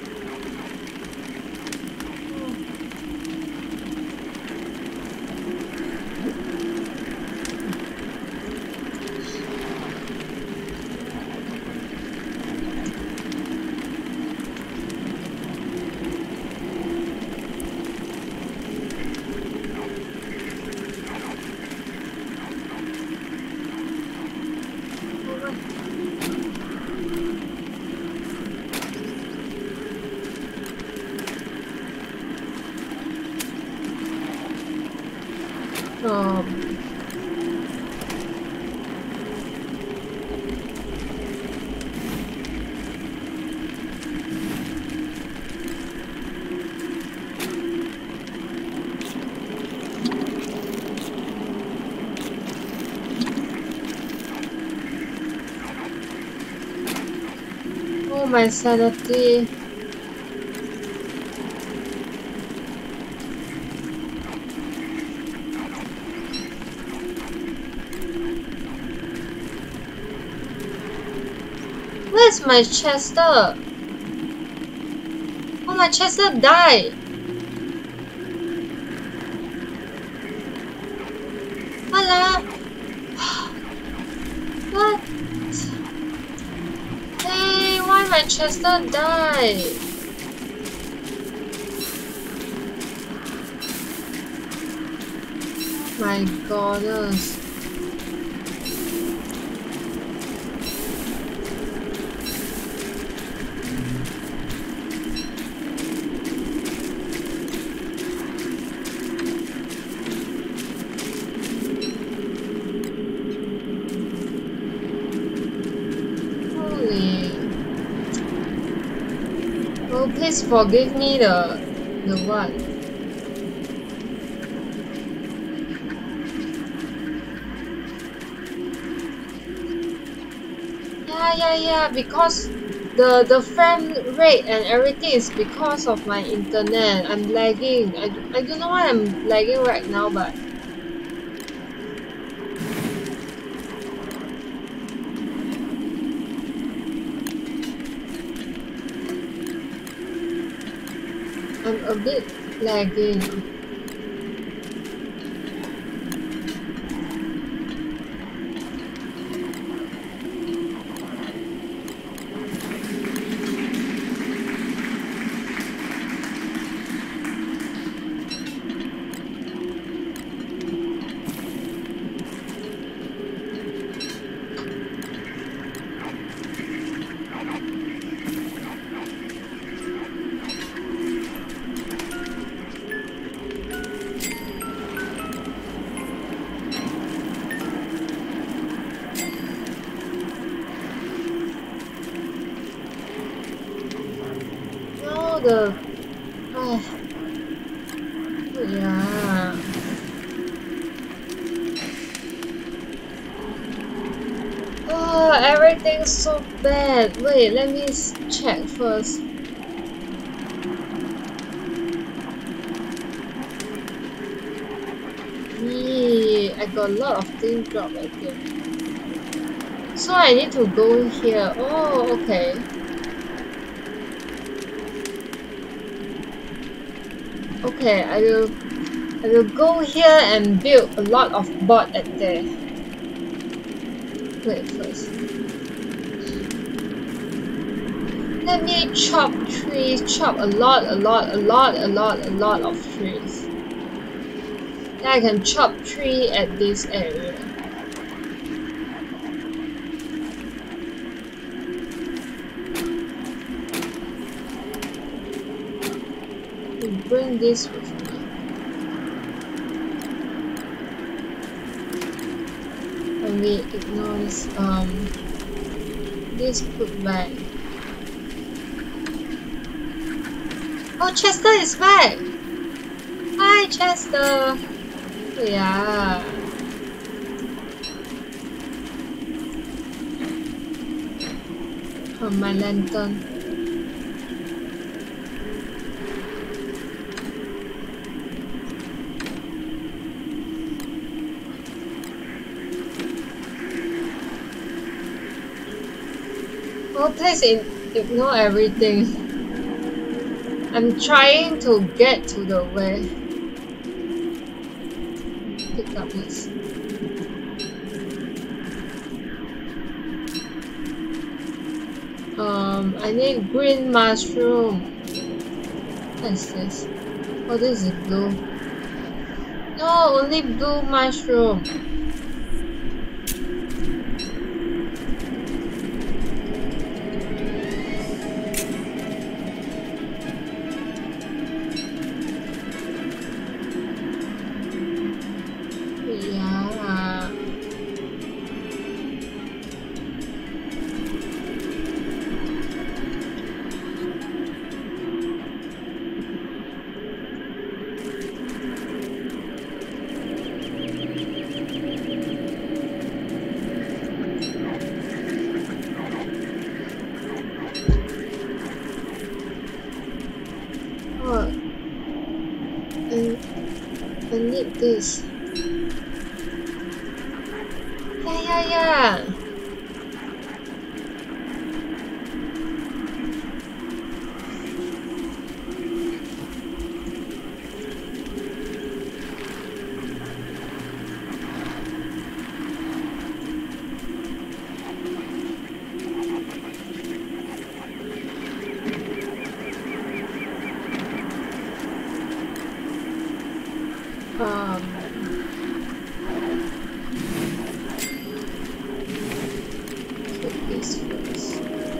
Um, oh, my sanity. Where's my Chester? Oh, my Chester died. Hello? What? Hey, why my Chester died? My goodness. Oh, please forgive me the the what? Yeah, yeah, yeah. Because The the frame rate and everything is because of my internet. I'm lagging. I, I don't know why I'm lagging right now, but I'm a bit lagging. The oh, yeah. Oh, everything's so bad. Wait, let me check first. Yeah, I got a lot of things dropped right here. So I need to go here. Oh, okay. Okay, I will I will go here and build a lot of board at there. Wait first. Let me chop trees, chop a lot, a lot, a lot, a lot, a lot of trees. Then I can chop tree at this area. Bring this with me. And we ignore this, um, this put back. Oh, Chester is back! Hi, Chester! Yeah. Oh, my lantern. Oh, please ignore everything. I'm trying to get to the way. Pick up this. Um, I need green mushroom. What is this? Oh, this is blue. No, only blue mushroom. This. Yeah, yeah, yeah. Um. This first.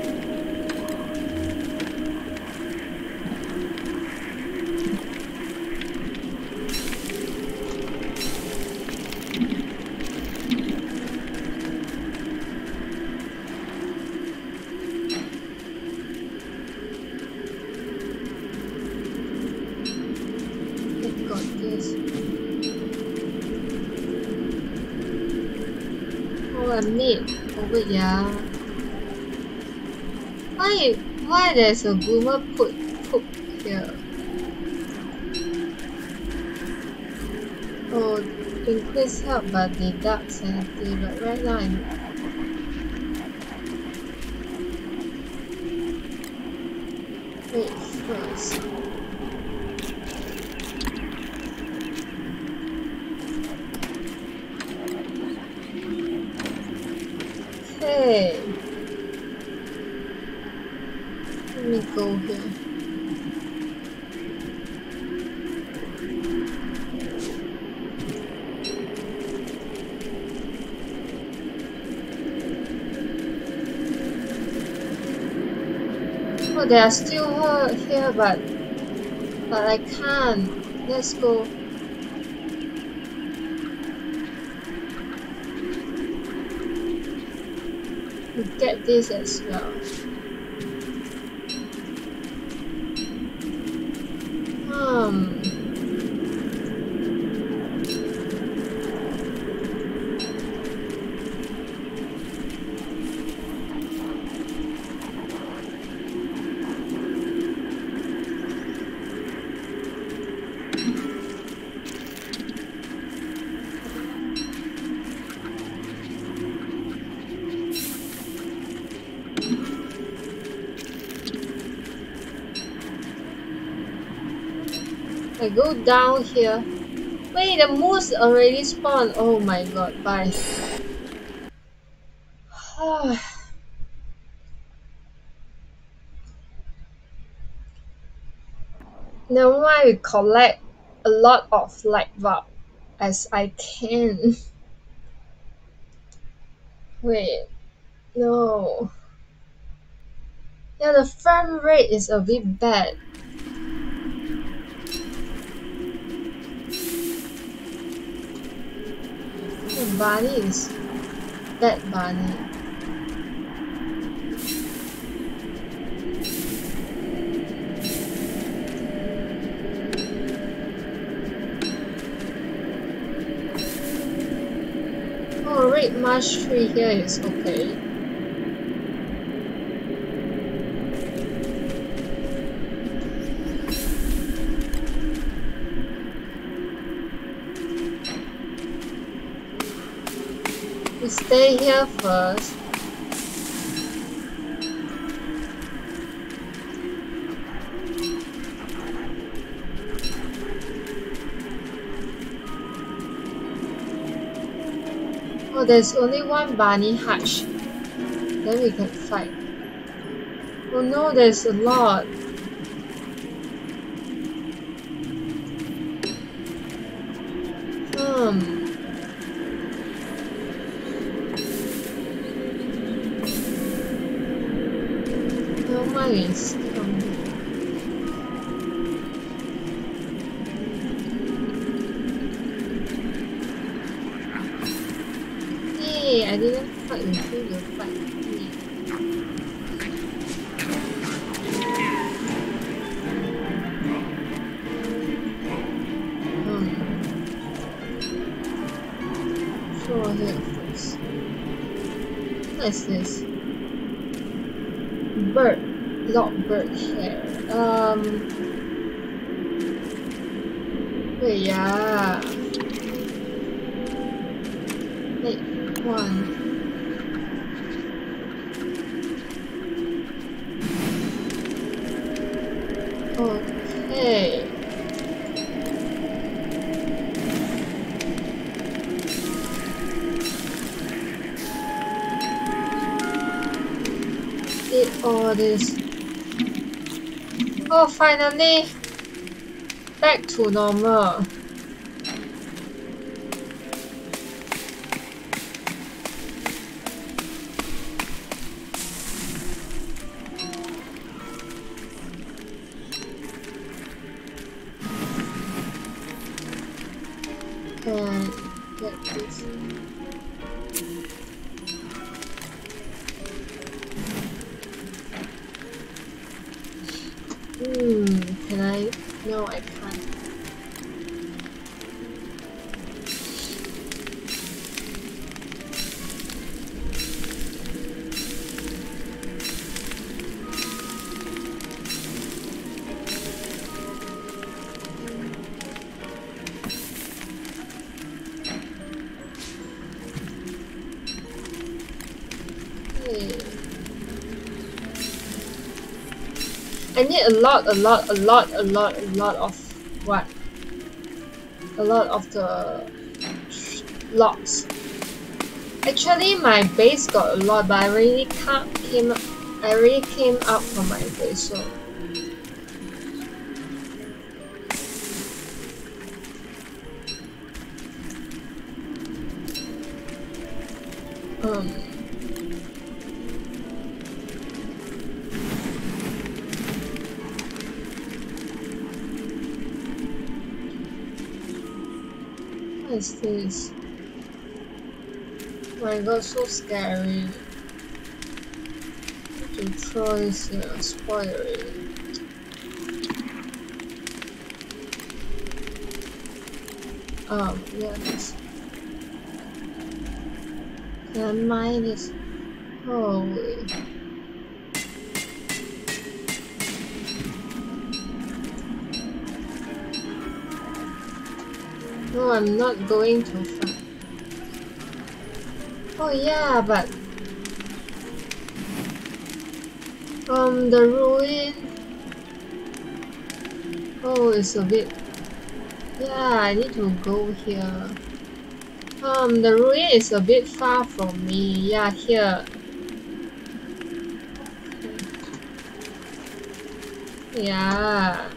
I got this. Oh, I need over here. Why Why there's a boomer put poop here? Oh, increase help but deduct sanity, but right now I'm wait first. Okay. Let me go here. Oh, they are still here, but but I can't. Let's go. We get this as well. Um. I go down here. Wait, the moose already spawned. Oh my god, bye. Never mind, we collect a lot of light bulb as I can. Wait, no. Yeah, the frame rate is a bit bad. The bunny is that bunny. Oh, red marsh tree here is okay. We stay here first. Oh, there's only one bunny hatch. Then we can fight. Oh no, there's a lot. Hmm. No, mine is coming. Hey, I didn't fight with you, you fight with me. Hmm. Throw here first. What is this? Bird. Lock bird hair. Um. Wait, yeah. Wait, one. Okay. Did all this. Oh, finally! Back to normal. And get this. Hmm, can I? No, I can't. I need a lot, a lot, a lot, a lot, a lot of what? A lot of the logs. Actually, my base got a lot, but I already can't came. I already came up from my base, so. Um. What is this? Oh my god, so scary. To throw this here, spoil it. Um, yes. Can I mine this? Holy. No, I'm not going to find. Oh yeah, but um the ruin. Oh, it's a bit. Yeah, I need to go here. Um, the ruin is a bit far from me. Yeah, here. Yeah.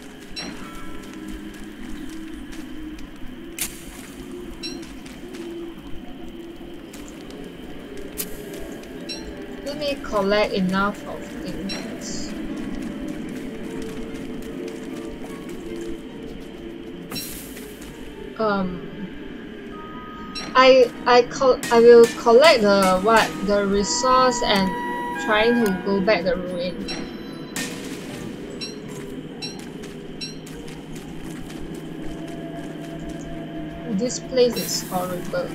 Let me collect enough of things. Um, I I col I will collect the what the resource and trying to go back the ruin. This place is horrible.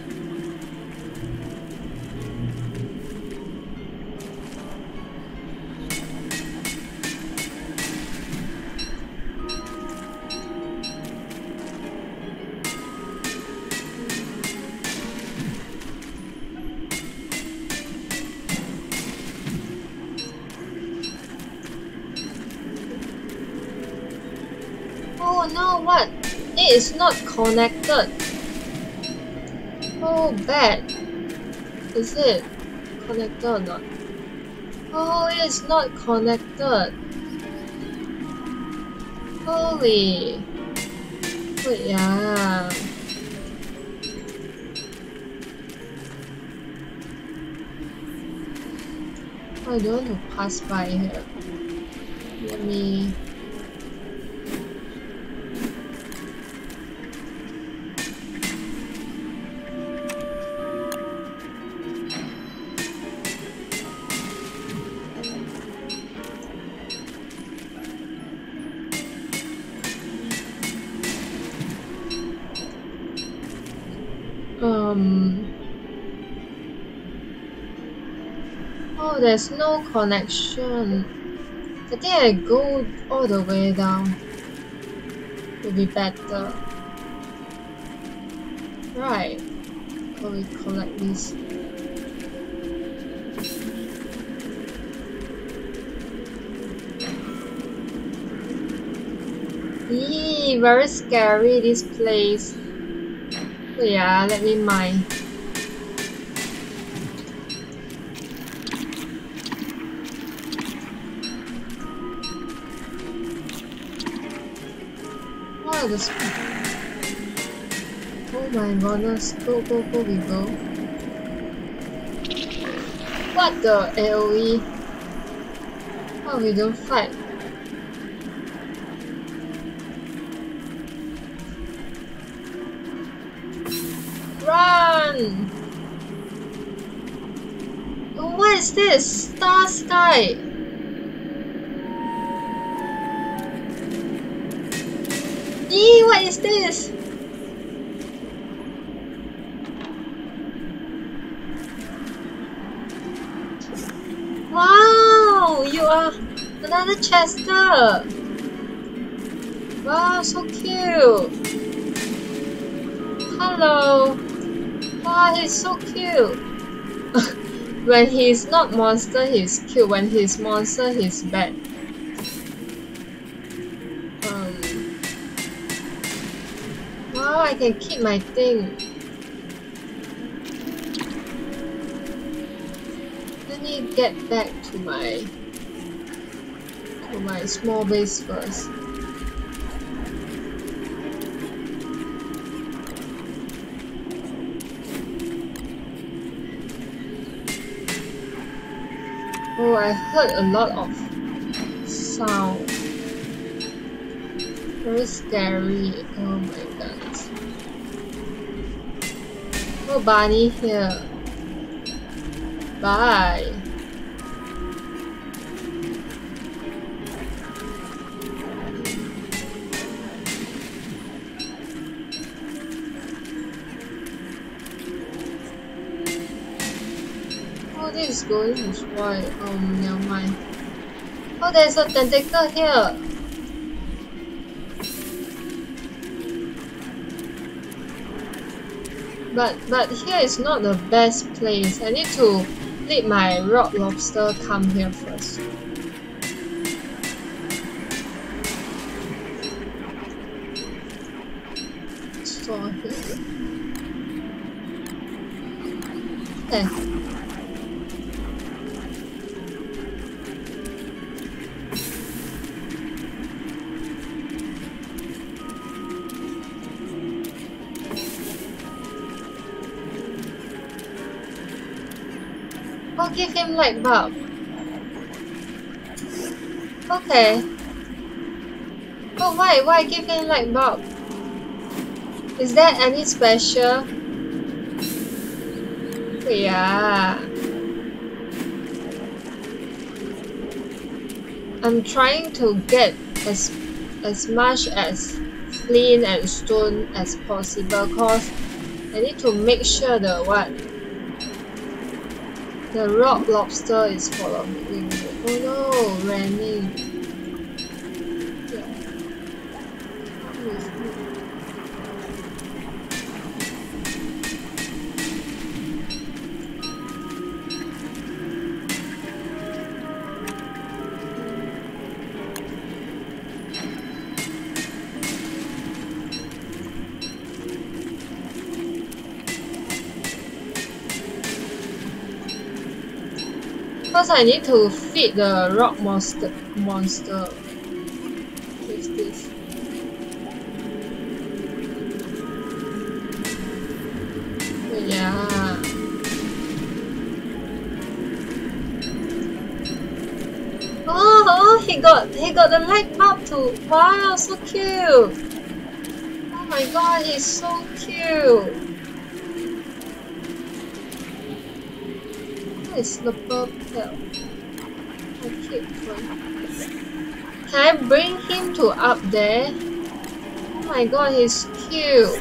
Oh no, what? It is not connected. Oh, bad. Is it connected or not? Oh, it is not connected. Holy. Wait, yeah. I don't want to pass by here. Let me. Um. Oh, there's no connection. I think I go all the way down. Will be better. Right. So we collect this. Eee, very scary this place. So yeah, let me mine. What is this? Oh my goodness, go go go we go. What the AoE? Oh, we don't fight. Run! Oh, what is this? Star Sky! Eee, what is this? Wow, you are another Chester! Wow, so cute! Hello! Wow, he's so cute! When he's not monster, he's cute. When he's monster, he's bad. How I can keep my thing? Let me get back to my to my small base first. Oh, I heard a lot of sound. Very scary. Oh my god. Oh, bunny here. Bye. Oh, this is going to spoil. Oh, never mind. Oh, there's a tentacle here. But but here is not the best place. I need to let my rock lobster come here first. Store here. Okay. Oh, give him light bulb. Okay. Oh, why? Why give him light bulb? Is there any special? Yeah. I'm trying to get as as much as flint and stone as possible, cause I need to make sure the what the rock lobster is following me. Oh no, running. Yeah. Because I need to feed the rock monster monster with this. Yeah. Oh, oh, he got he got the light bulb too. Wow, so cute. Oh my god, he's so cute. It's the purple. I keep going. Can I bring him to up there? Oh my god, he's cute.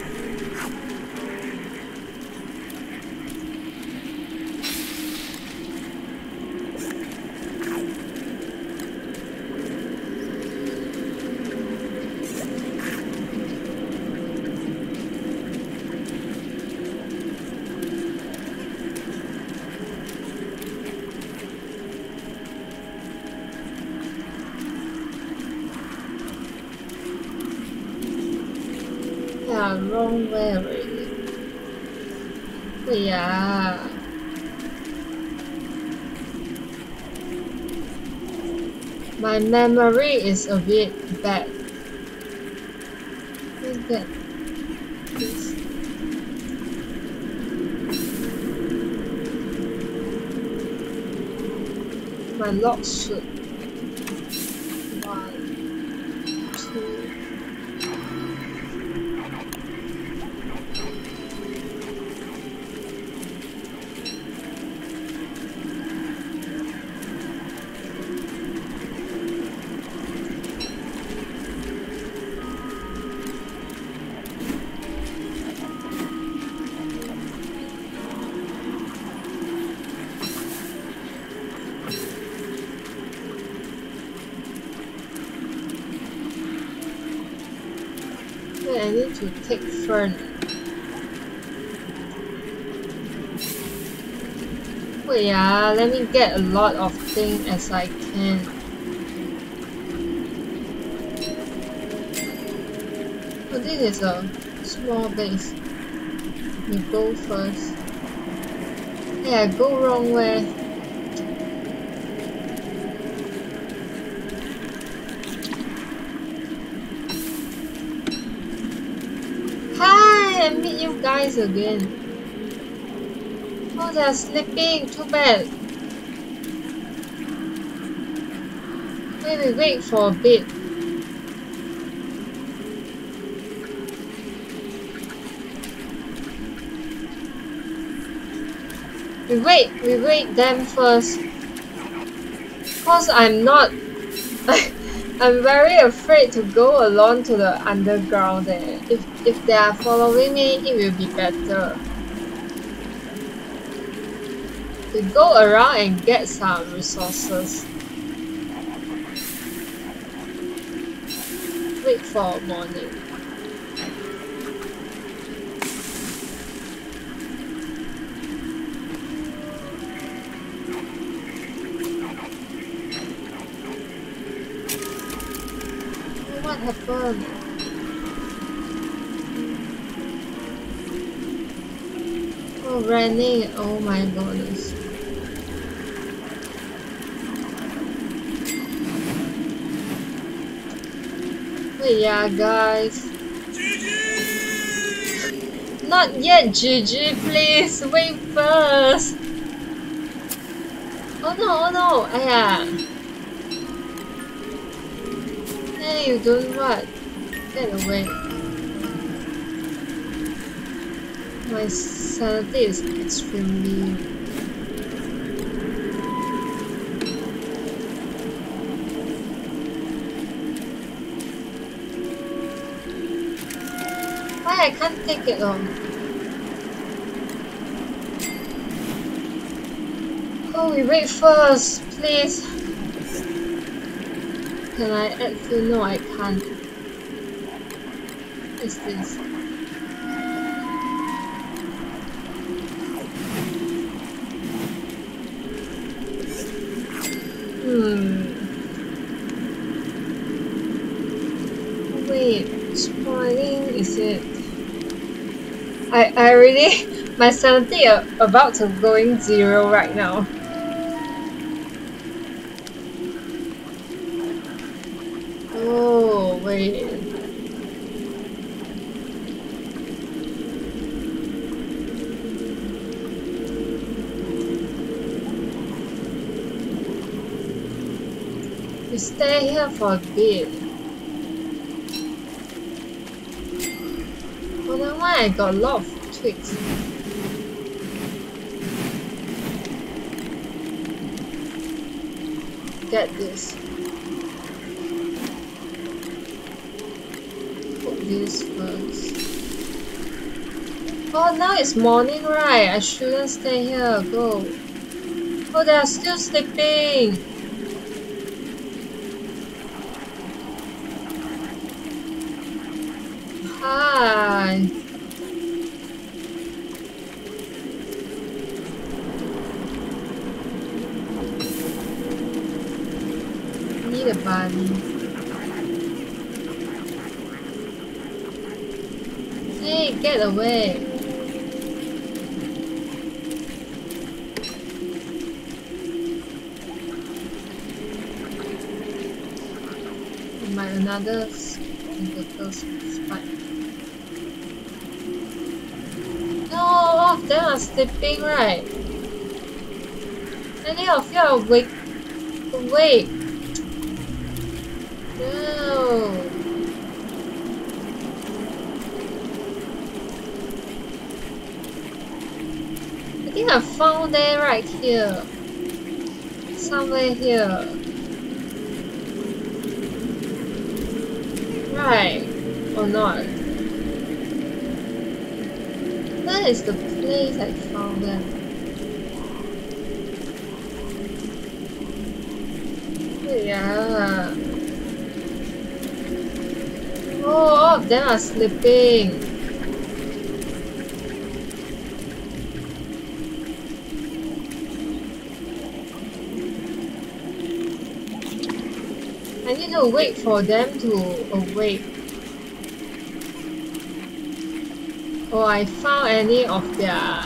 Wrong way already. Yeah. My memory is a bit bad. What's that? This. My lock should. One, two. I need to take fern. Wait, yeah, let me get a lot of things as I can. Oh, this is a Small base. You go first. Hey, I go wrong way. Hi, I meet you guys again. Oh, they're sleeping. Too bad. Wait, we wait for a bit. We wait, we wait them first. Cause I'm not, I'm very afraid to go along to the underground there. If, if they are following me, it will be better. We go around and get some resources. Wait for morning. What happened? Oh, raining. Oh my goodness. Wait, yeah, guys. Not yet, G G, please. Wait first. Oh no, oh no. Aya. Hey, you doing what? Get away. My sanity is extremely... Why I can't take it off? Oh, we wait first, please. Can I add fuel? No, I can't. What's this? Hmm. Wait, spoiling, is it? I I really my sanity are about to going zero right now. Oh wait. We stay here for a bit. Oh, then why I got a lot of twigs? Get this. Put this first. Oh, now it's morning, right? I shouldn't stay here. Go. Oh, they are still sleeping. Hi. Need a bunny. Hey, get away. My another little spike. No, all of them are sleeping, right? Any of you are awake? Awake. No. I think I found them right here. Somewhere here. Right. Or not. That is the place I found them. Yeah. Oh, all of them are sleeping. I need to wait for them to awake. Oh, I found any of their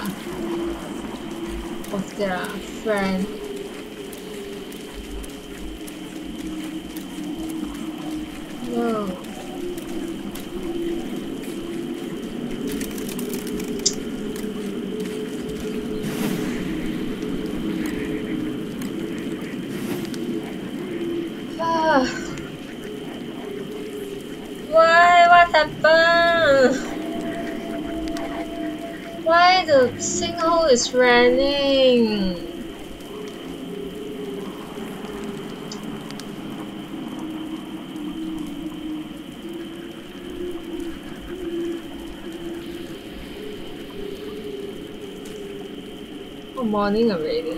of their friend. No. Ah. Why? What happened? Why the sinkhole is running? Oh, morning already.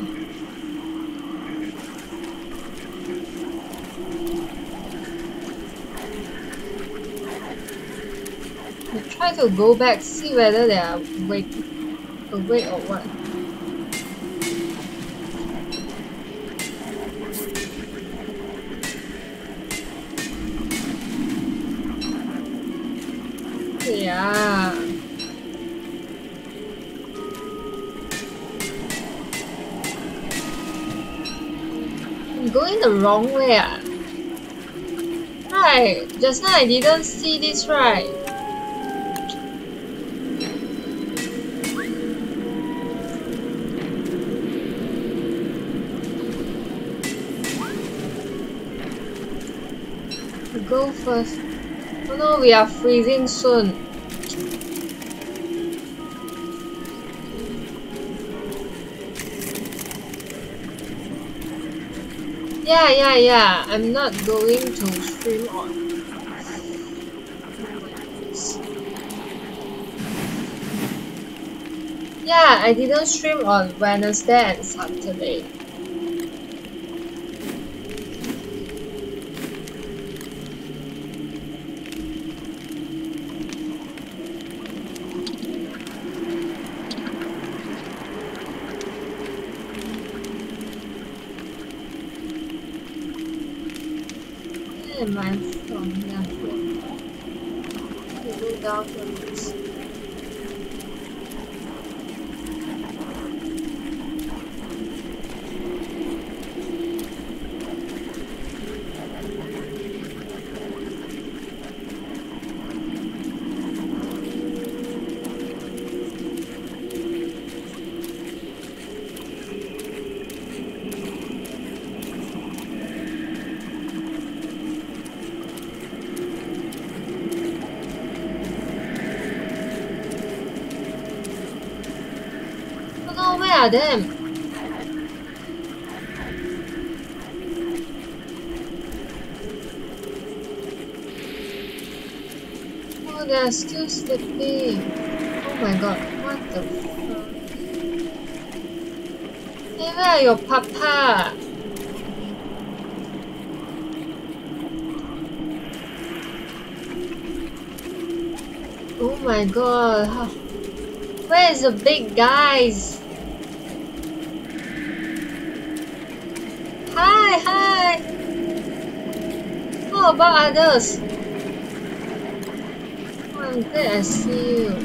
I try to go back, see whether they are awake, awake or what. Yeah. I'm going the wrong way. Ah. Right, just now I didn't see this right. Go first. Oh no, we are freezing soon. Yeah, yeah, yeah. I'm not going to stream on. Yeah, I didn't stream on Wednesday and Saturday. Where am I from? Yeah, we go down from this. Where are them? Oh, they are still sleeping. Oh my god, what the fuck? Hey, where are your papa? Oh my god, how... where is the big guys? Hi, hi! How about others? Oh, I'm glad I see you.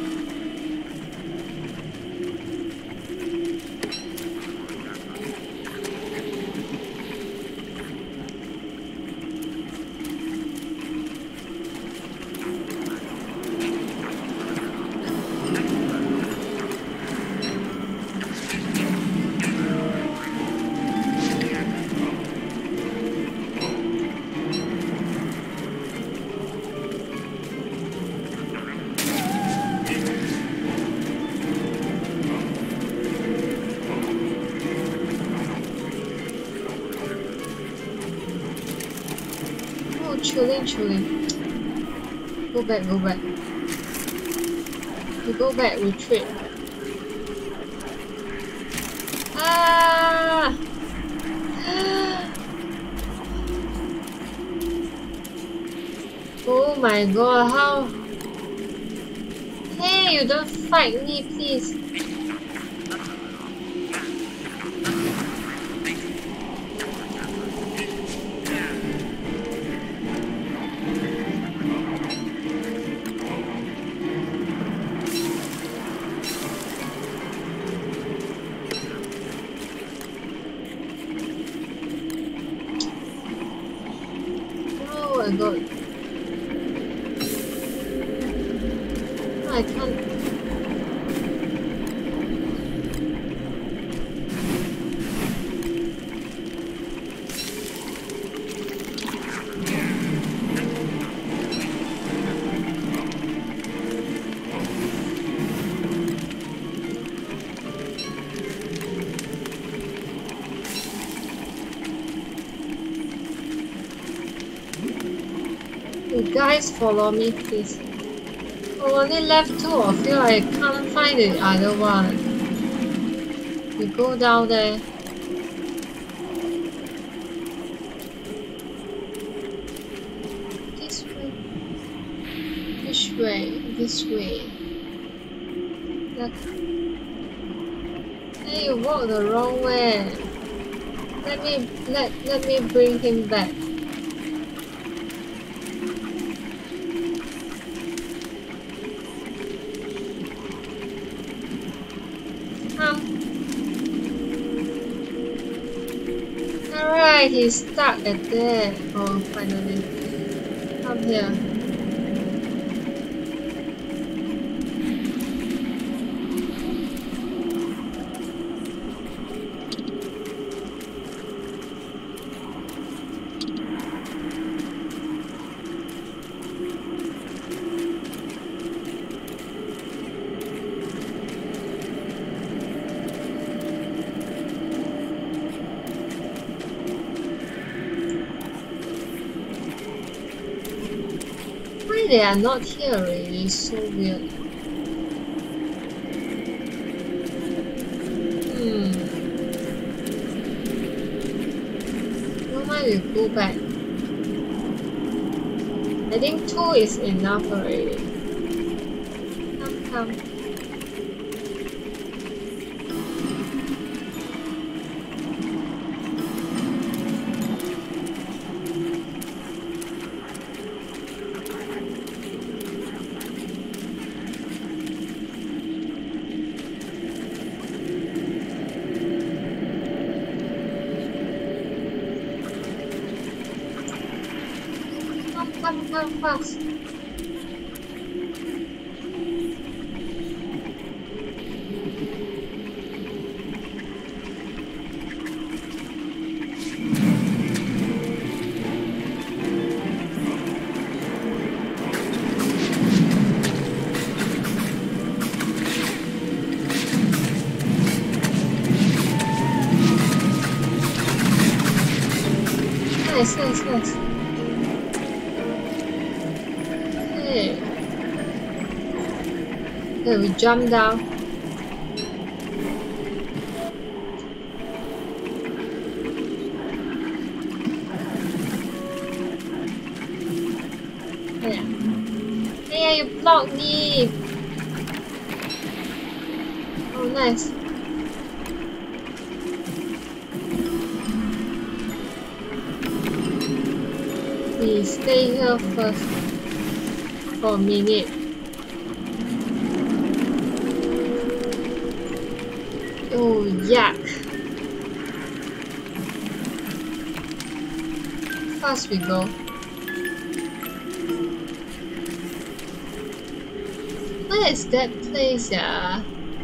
Chilling, chilling. Go back, go back. We go back, retreat. Ah! Oh my god, how? Hey, you don't fight me, please. my god. I can't. You guys follow me, please. Oh, only left two of you. I can't find the other one. You go down there. This way. Which way? This way. That... Hey, you walked the wrong way. Let me let let me bring him back. Alright, he's stuck at there. Oh, finally. Come here. They are not here already, so weird. Hmm. Don't mind, we go back. I think two is enough already. Come, come. Come, come fast. Nice, nice, nice. Okay, we jump down. Yeah. Hey, you blocked me. Oh, nice. We stay here first for a minute. Oh, yuck. Fast we go. Where is that place, yeah?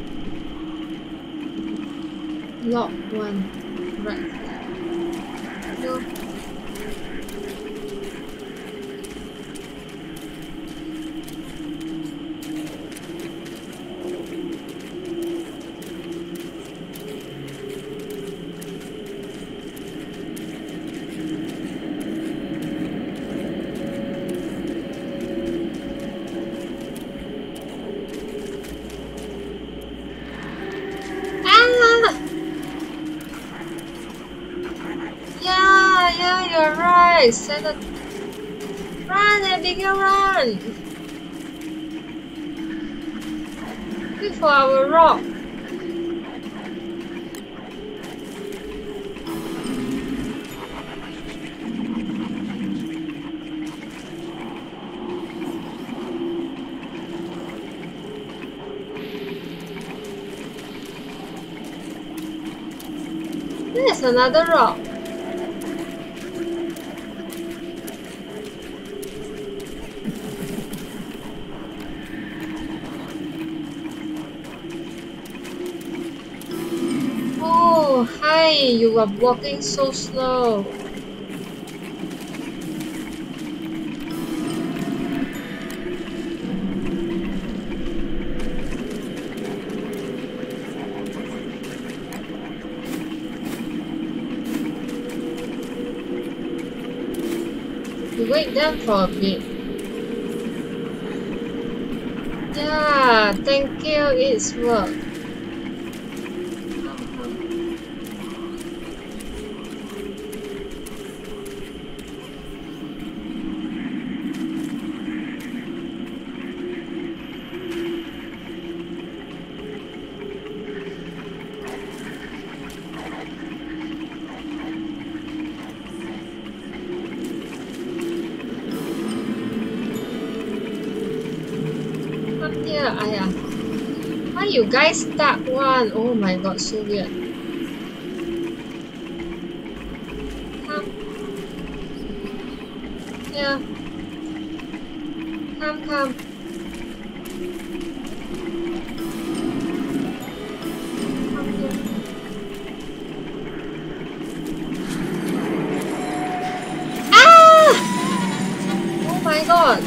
Lock one. Right there. No. Send it. Run, Abigail, run! Wait for our rock. There's another rock. Why you are walking so slow? You wait them for a bit. Yeah, thank you, it's work. Yeah, I, uh, why you guys stuck one? Oh my god, so weird. Come. Yeah. Come, come. Come here. Ah! Oh my god.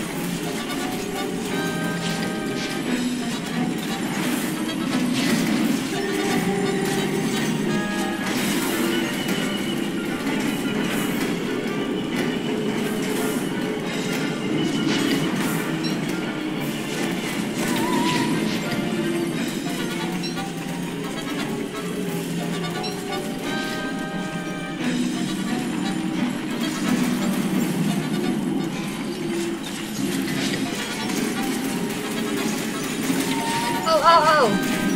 Oh, oh, oh.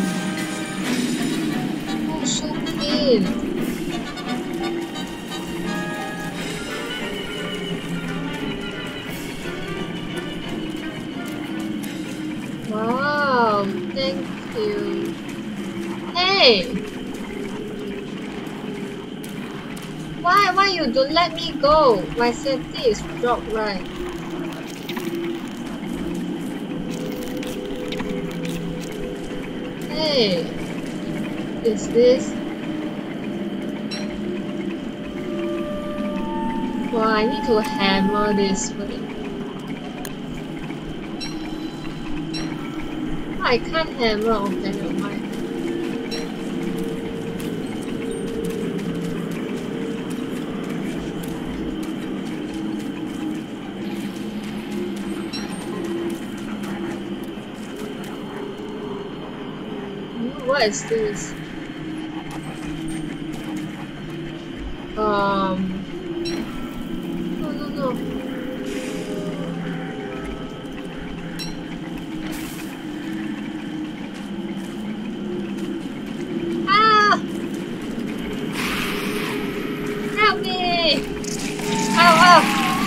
Oh, so clean. Wow, thank you. Hey! Why, why you don't let me go? My safety is dropped, right? Hey! Is this? Well, I need to hammer this way. I can't hammer, okay, never mind. What is this? Um. No, no, no. Ah! Help me! Ow, ow!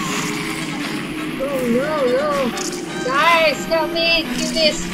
Oh no, no! Guys, help me! Do this!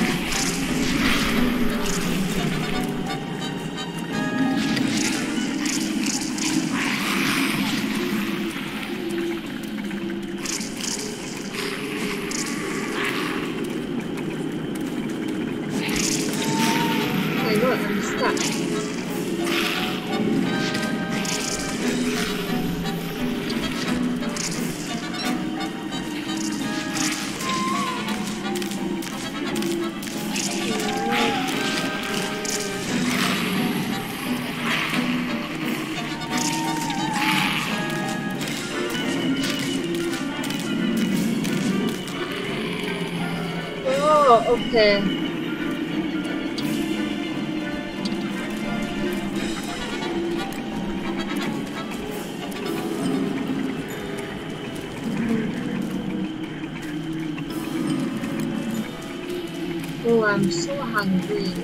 Oh, okay. Oh, I'm so hungry.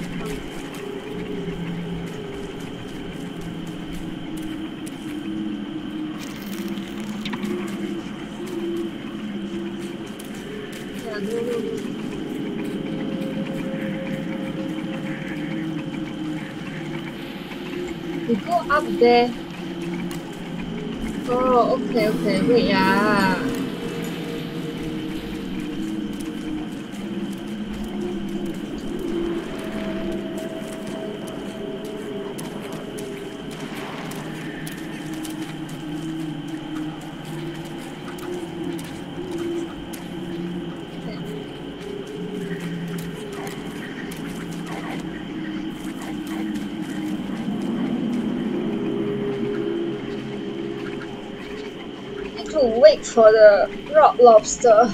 Yeah, no, no, no. We go up there. Oh, okay, okay. Wait, yeah. wait for the rock lobster.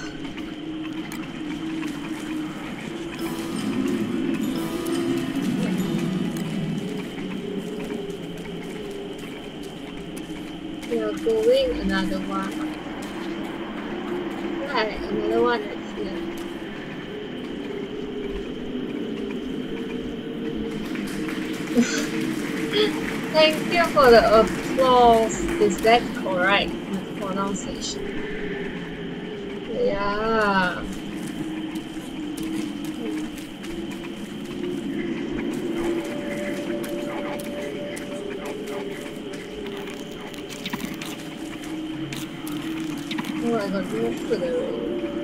We are going another one. Right, another one is here. Thank you for the applause. Is that correct pronunciation? Yeah. Oh, I got no food already.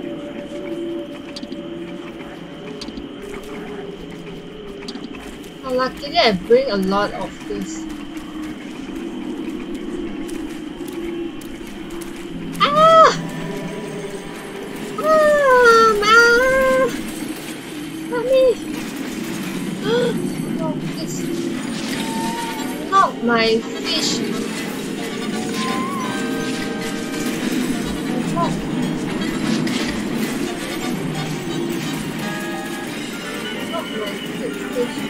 Oh, luckily I bring a lot of this. Ah! Ah! Ah! Help me! Oh, please. Not my fish. Oh. Not my fish.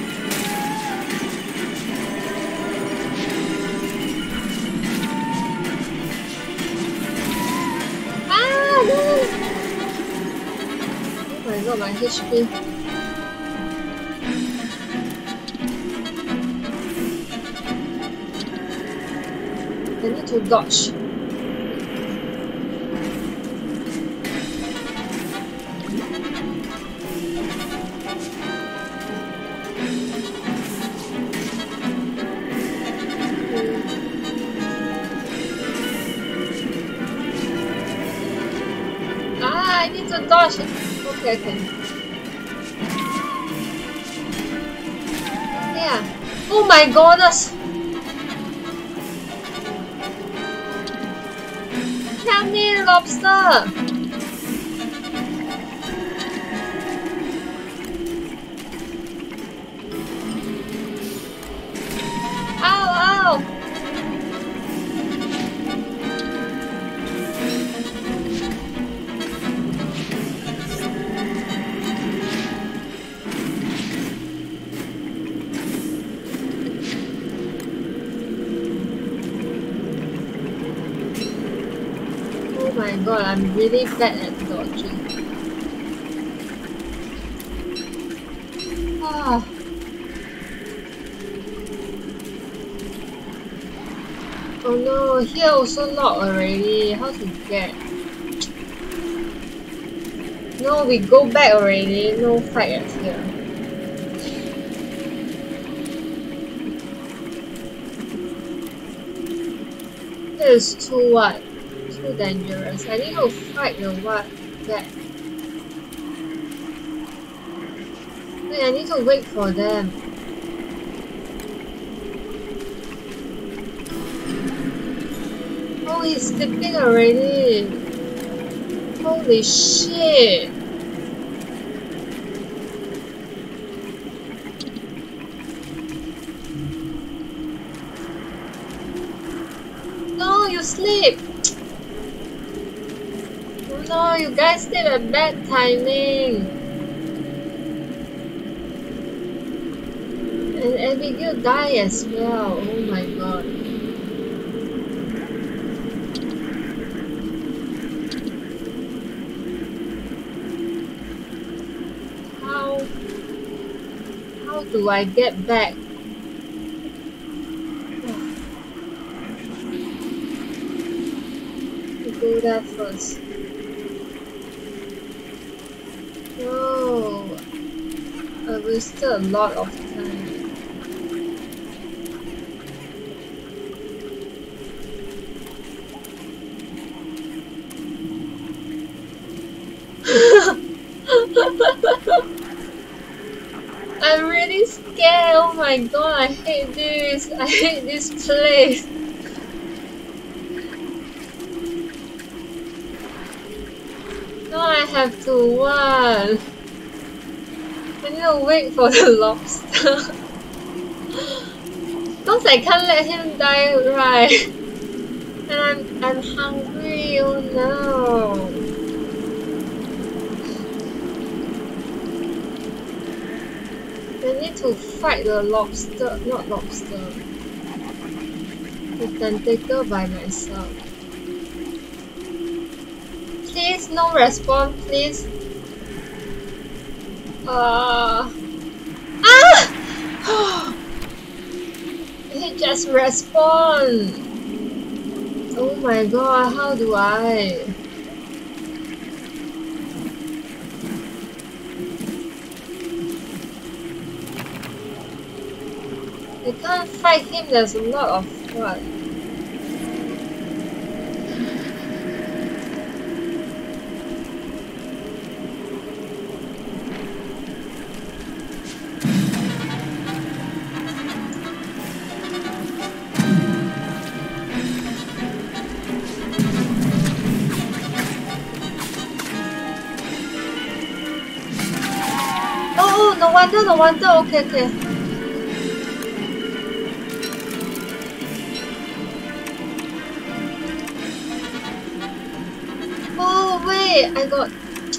Ah! No! Oh my god, my H P. I need to dodge. Ah, I need to dodge. Okay, okay. Yeah. Oh my goodness. Help me, lobster! Ow, ow! Oh my god, I'm really bad at dodging. Ah. Oh no, here also locked already. How to get? No, we go back already. No fight at here. This is too what? Too dangerous. I need to fight the what back. Wait, I need to wait for them. Oh, he's sleeping already. Holy shit. No, you sleep. No, you guys sleep at bad timing. And Abigail died as well. Oh my god. How how do I get back? Do that first. No, I wasted a lot of time. I'm really scared. Oh my god, I hate this. I hate this place. No, I have to run. I need to wait for the lobster. Because I can't let him die, right? And I'm I'm hungry. kill now. I need to fight the lobster, not lobster. The tentacle by myself. Please, no respawn, please. Uh, ah! He just respawned. Oh my god, how do I? I can't fight him, there's a lot of what? Oh, no wonder, no wonder, okay, okay. Oh wait, I got...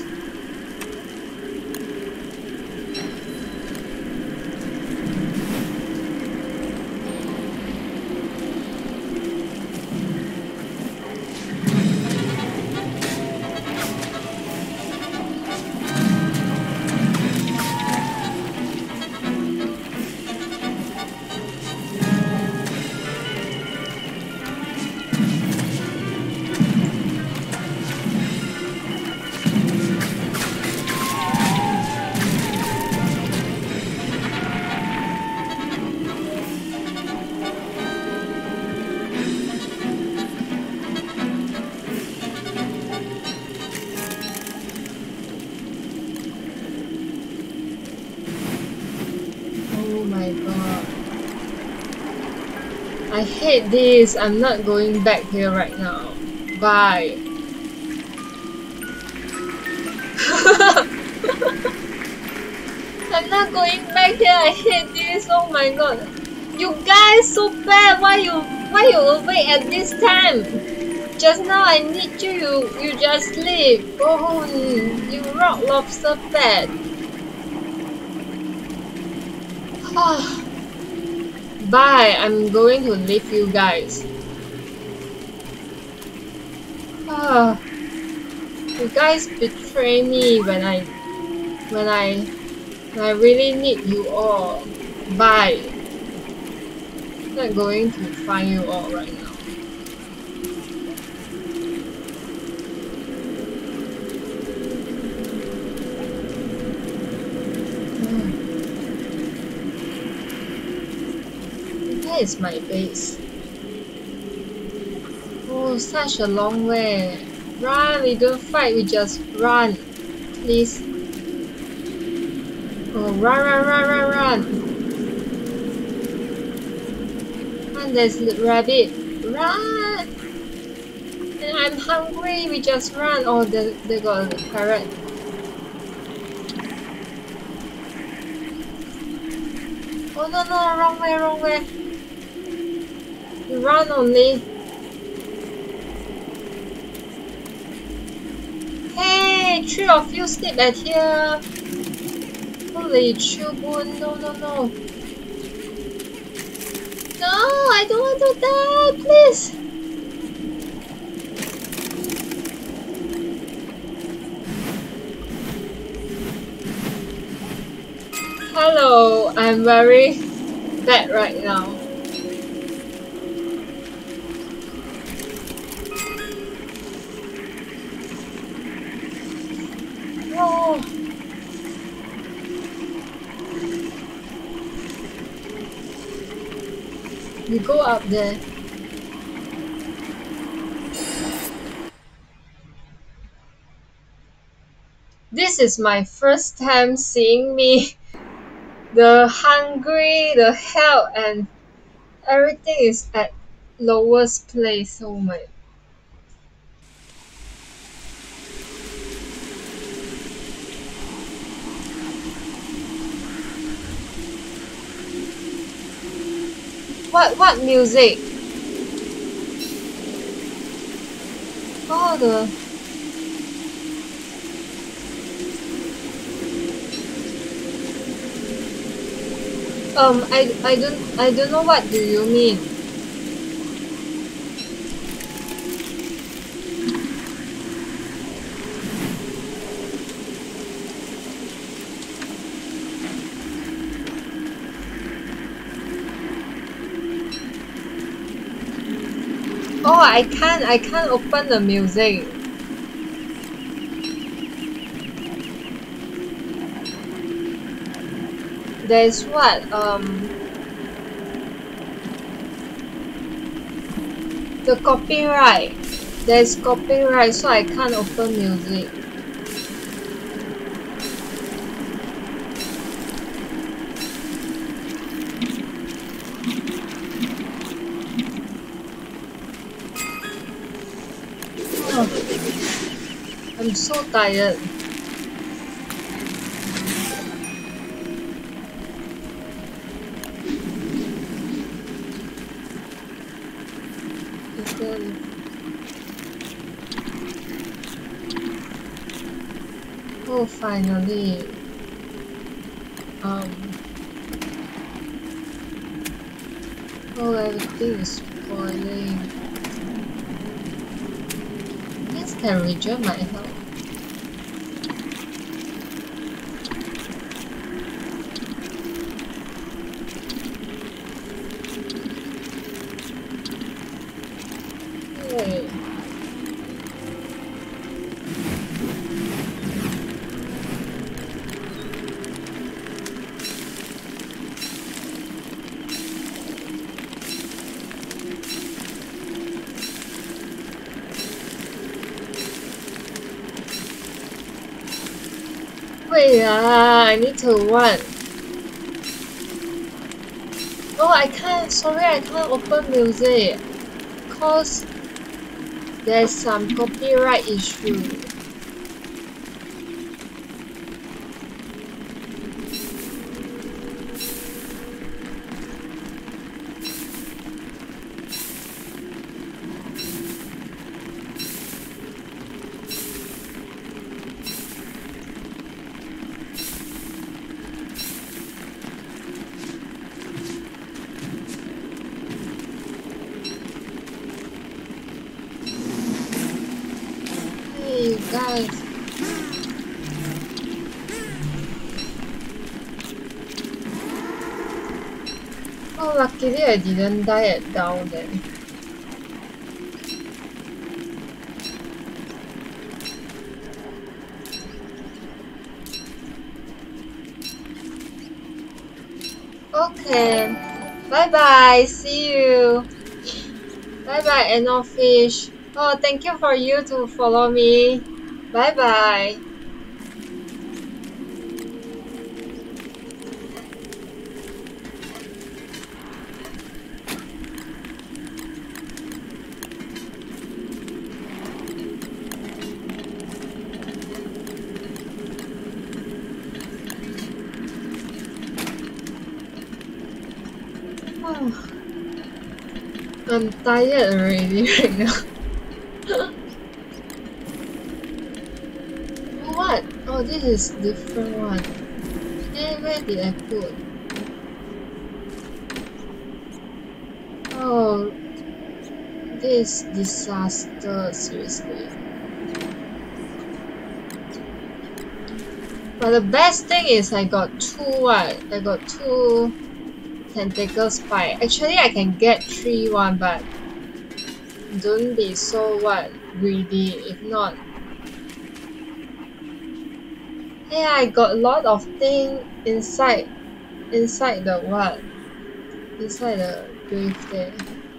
I hate this. I'm not going back here right now. Bye. I'm not going back here. I hate this. Oh my god. You guys so bad. Why you why you awake at this time? Just now I need you. You, you just sleep. Oh, you rock lobster bad. Bye, I'm going to leave you guys. Ah, you guys betray me when I when I when I really need you all. Bye. I'm not going to find you all right now. Where is my base? Oh, such a long way. Run, we don't fight, we just run. Please. Oh, run, run, run, run, run. And there's the rabbit. Run! And I'm hungry, we just run. Oh, they, they got a parrot. Oh no, no, wrong way, wrong way. You run only. Hey, three of you sleep at here. Holy chubun, no, no, no. No, I don't want to die, please. Hello, I'm very bad right now. Oh. You go up there. This is my first time seeing me. The hungry, the health, and everything is at lowest place. Oh my. What what music? Oh, how the um I I don't I don't know what do you mean. Oh, I can't I can't open the music. There's what um the copyright. There's copyright, so I can't open music. Oh, I'm so tired. Oh, finally. Um. Oh, everything is spoiling. This can regen my health. Hey. Wait, ah, I need to what? Oh, I can't. Sorry, I can't open music. Cause there's some copyright issue. Hey, you guys. Oh, luckily I didn't die at down there. Okay. Bye bye. See you. Bye bye, Enofish. Oh, thank you for you to follow me. Bye bye. Oh, I'm tired already right now. What? Oh, this is different one. Hey, where did I put? Oh, this disaster, seriously. But the best thing is I got two what? I got two tentacle spike. Actually, I can get three one, but don't be so what greedy. If not, yeah, I got a lot of thing inside, inside the what? Inside the grave there.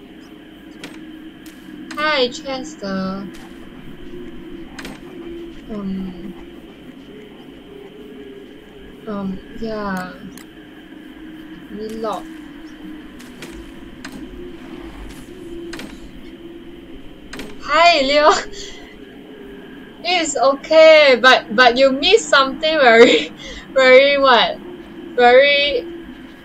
Hi, Chester. Um. Um. Yeah. Relock. Hi, Leo. It's okay, but but you missed something very, very what? Very,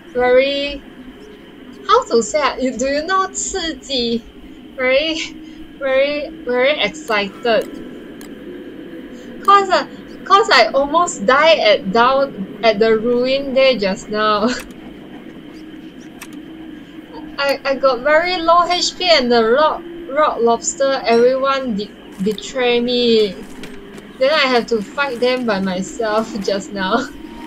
very. How to say? You do you know 刺激? Very, very very excited. Cause I, cause I almost died at down at the ruin there just now. I, I got very low H P and the rock rock lobster everyone did betray me. Then I have to fight them by myself just now.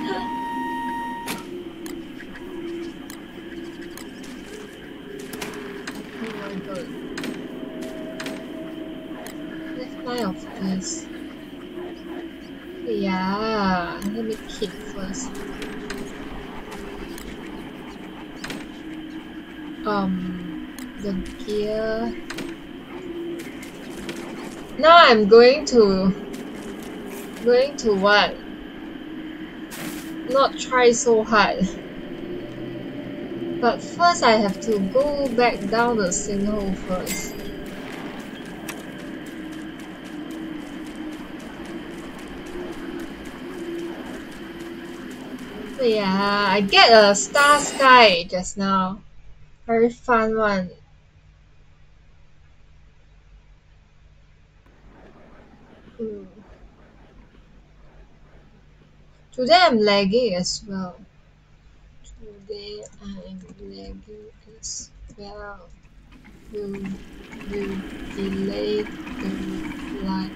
Oh my god. Let's buy of this. Yeah, let me keep first. Um, the gear. Now I'm going to going to what? Not try so hard. But first I have to go back down the sinkhole first. So yeah, I get a star sky just now. Very fun one. Mm. Today I'm lagging as well. Today I'm lagging as well. Will will delay the reply.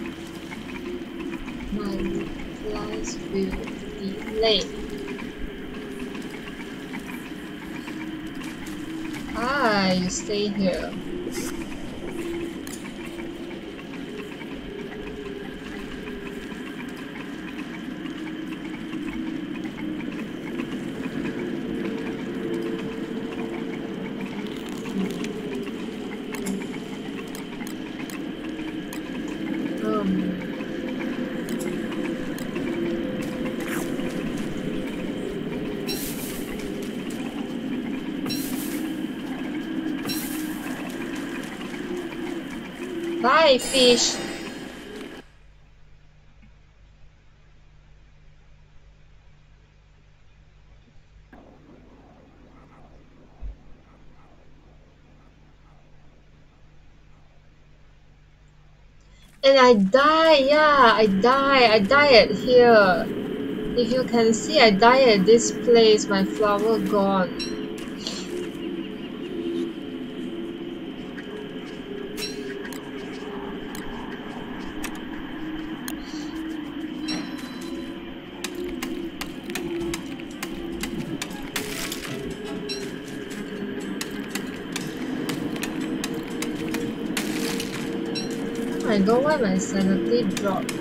My replies will delay. Ah, you stay here. Bye, fish. And I die, yeah, I die, I die at here. If you can see, I die at this place, my flower gone. I don't know why my sanity dropped.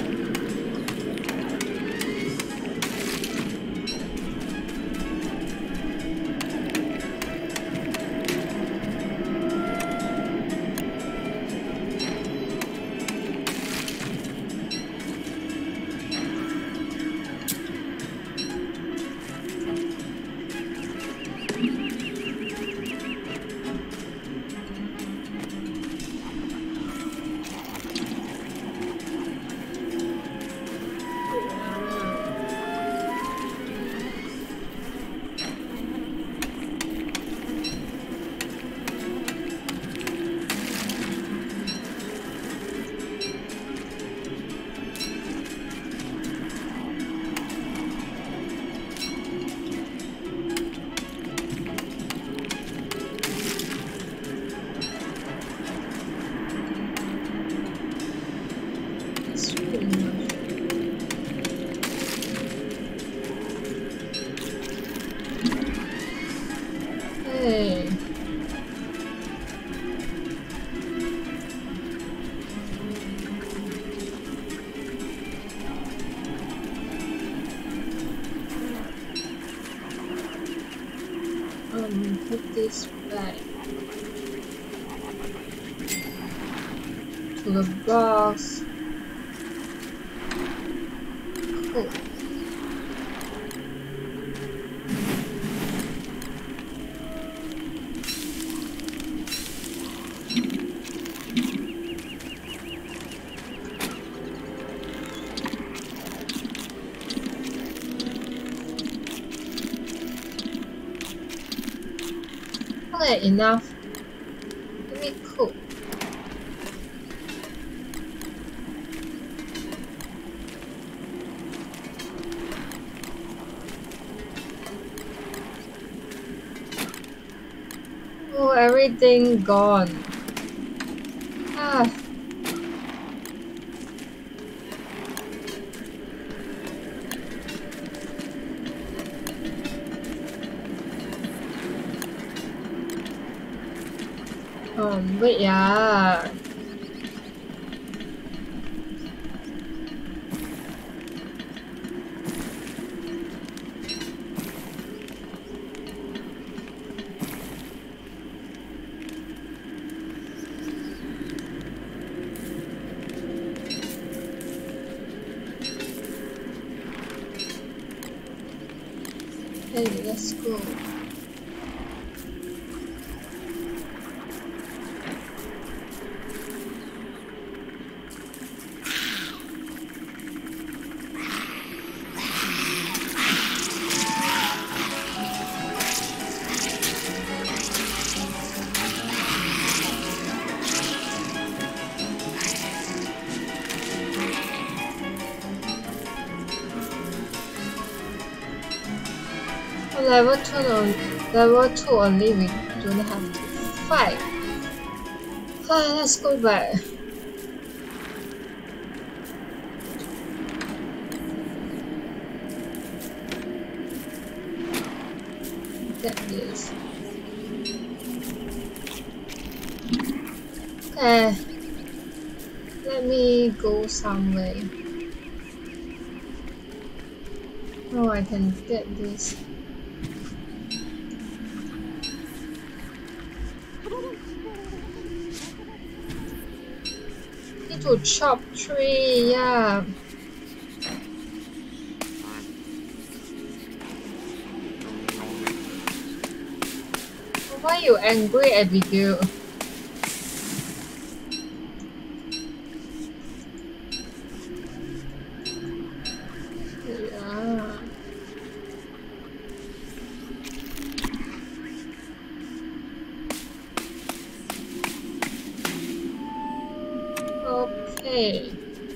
Put this back to the box. Cool. Okay, enough. Let me cook. everything gone. Ah. Um, wait, yeah. Hey, let's go. Level two on level two only, we don't have to fight. Ah, let's go back. Get this. Okay. Let me go somewhere. Oh, I can get this. Need to chop tree, yeah. Why are you angry, Abigail? Yeah. Okay.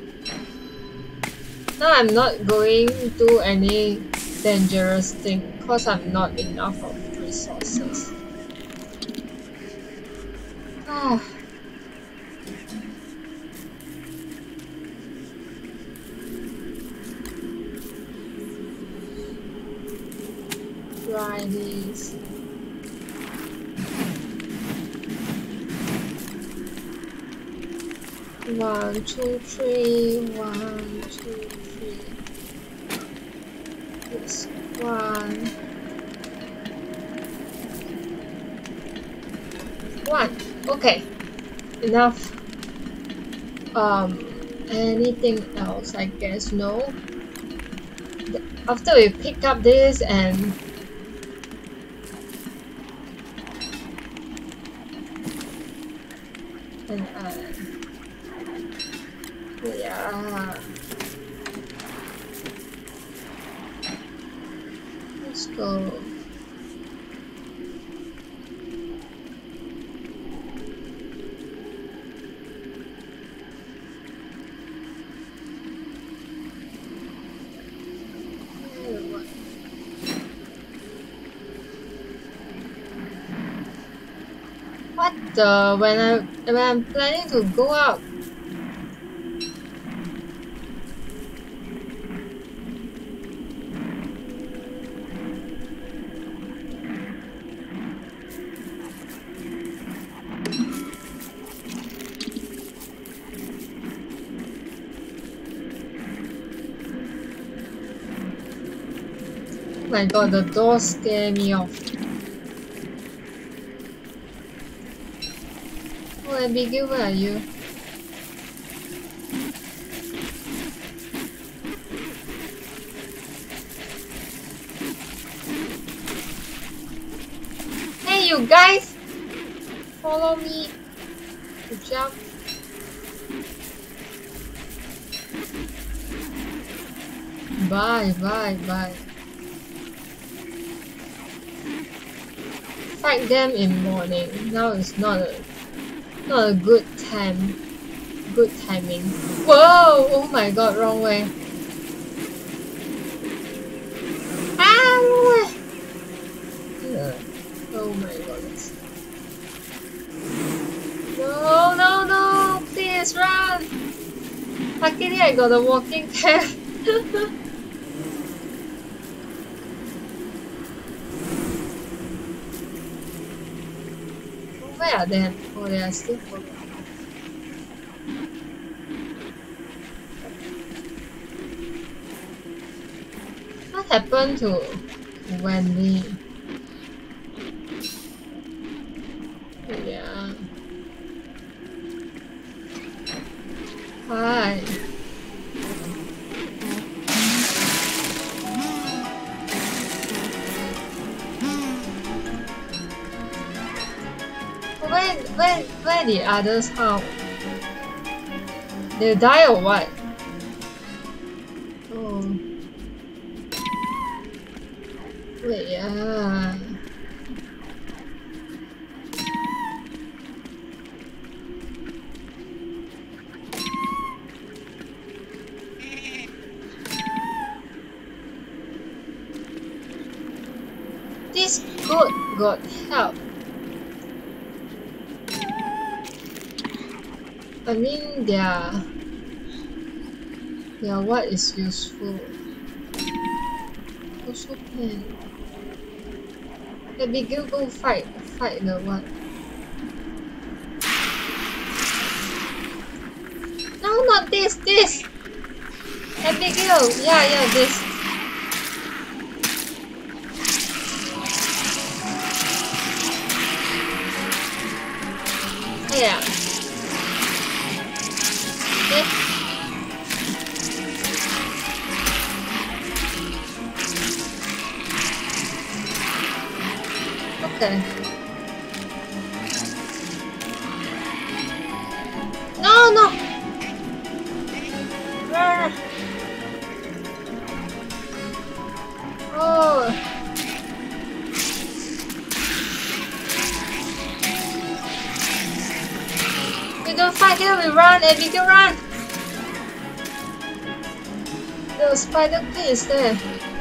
Now I'm not going to do any dangerous thing because I'm not enough of resources. Ah. Try this. One, two, three. One, two, three. This one. One. Okay. Enough. Um. Anything else? I guess no. After we pick up this and and uh, yeah. Let's go. What the? When I when I'm planning to go up. Oh my god, the door scared me off. Oh, Abigail, where are you? Hey, you guys! Follow me to jump. Bye, bye, bye. Fight them in morning. Now it's not a not a good time. Good timing. Whoa! Oh my god, wrong way. Ah, wrong way. Oh my goodness. Oh no no! Please run! Luckily I got a walking pad. Where are they? Oh, they are still following. What happened to Wendy? Yeah. Hi. Where, where, where the others? How? They die or what? Oh. Wait, yeah. This goat got help. I mean, their their what is useful. Also can. Abigail go fight fight the what? No, not this, this. Abigail, yeah, yeah, this. Yeah. Okay. Okay. No, no. Run. Oh. We don't fight here, we run, and we can run. The spider queen is there.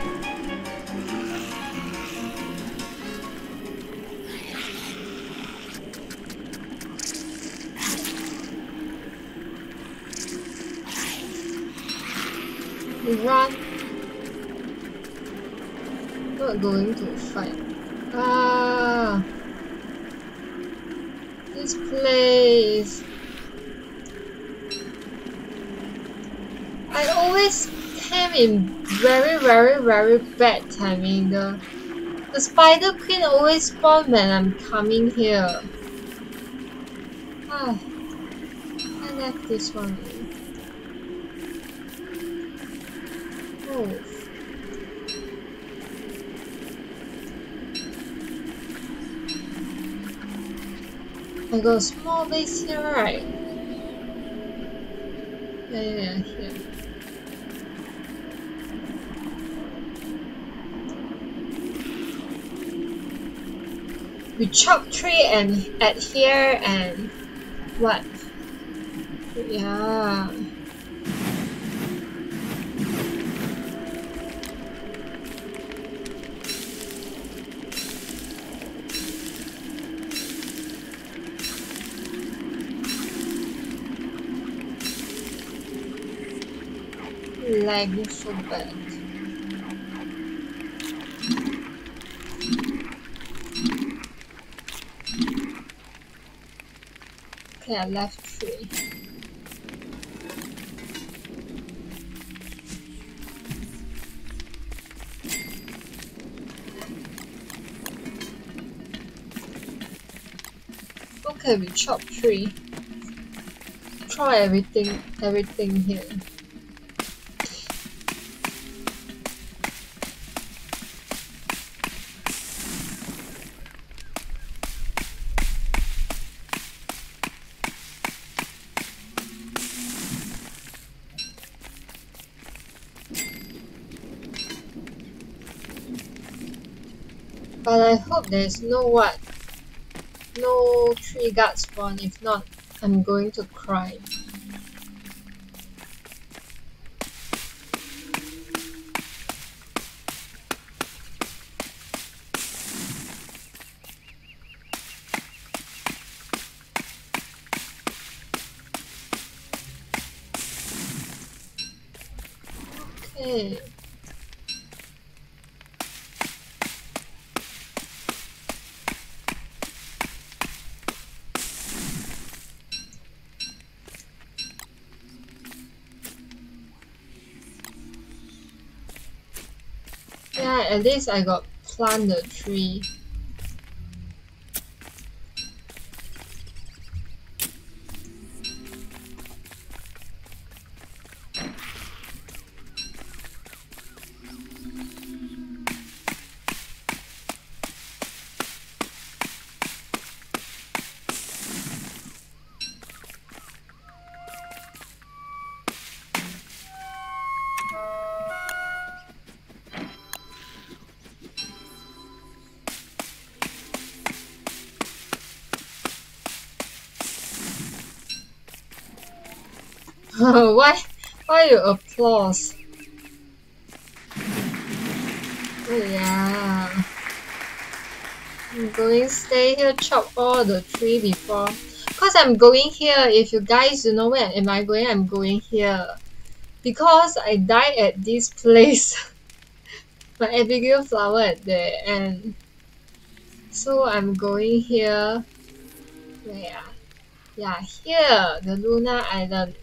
We run. Not going to fight. Ah, this place. I always came in very, very, very bad timing. The the spider queen always spawn when I'm coming here. Ah, I left this one. Oh. I got a small base here, right? Yeah, yeah, yeah, here. We chop tree and at here and what? Yeah. Lagging so bad. Okay, I left three. Okay, we chop tree. Try everything, everything here. But I hope there's no what, no tree guard spawn. If not, I'm going to cry. Okay. Yeah, at least I got plant the tree. why why you applause? Oh yeah. I'm going stay here, chop all the tree before. Cause I'm going here. If you guys you know where am I going, I'm going here. Because I died at this place. My Abigail flower at there, and so I'm going here. Where? Yeah, here, the Luna Island.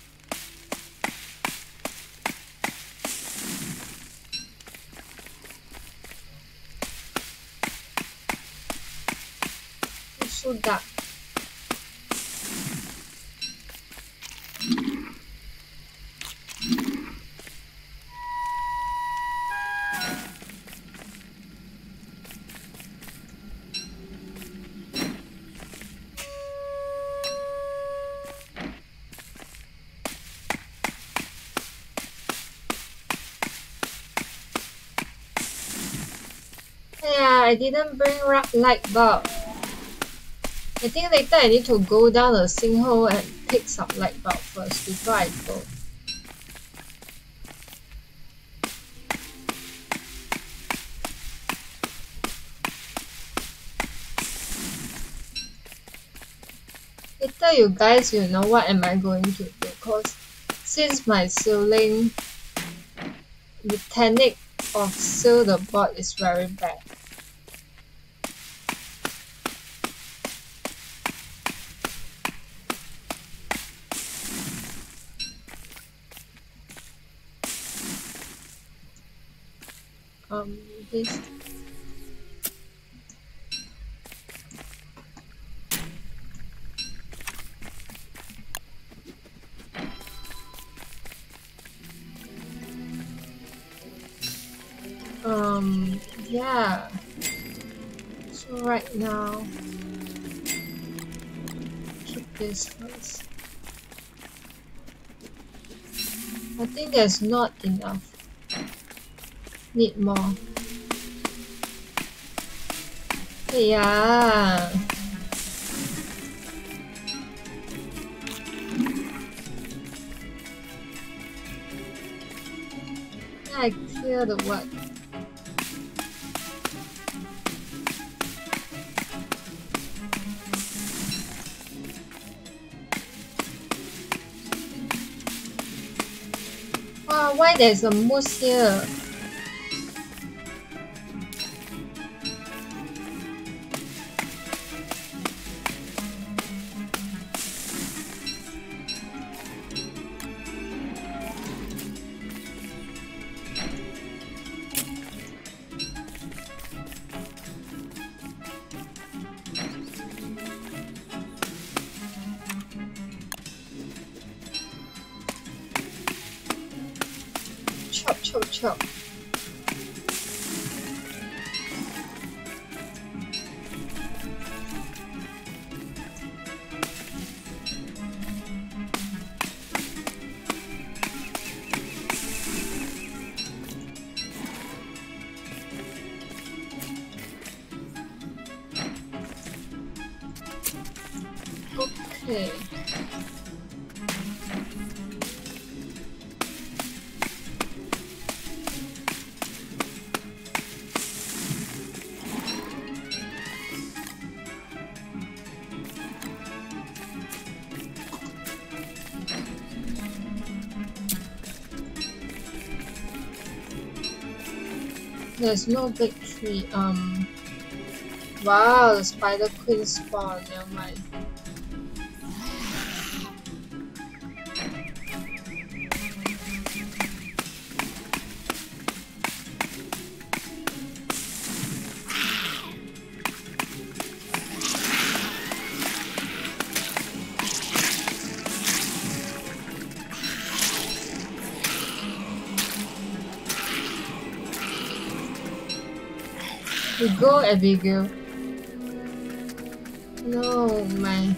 It's so dark. Yeah, I didn't bring light bulb. I think later I need to go down the sinkhole and pick some light bulb first before I go. Later you guys will know what am I going to do, because since my sailing the technique of sail the boat is very bad. Um, this um yeah. So right now, keep this first. I think there's not enough. Need more. Yeah. I clear the what? Wow, why there's a moose here? Chop, chop, chop. Okay. There's no big tree. Um. Wow, the spider queen spawned. Never mind. We go, Abigail. No, my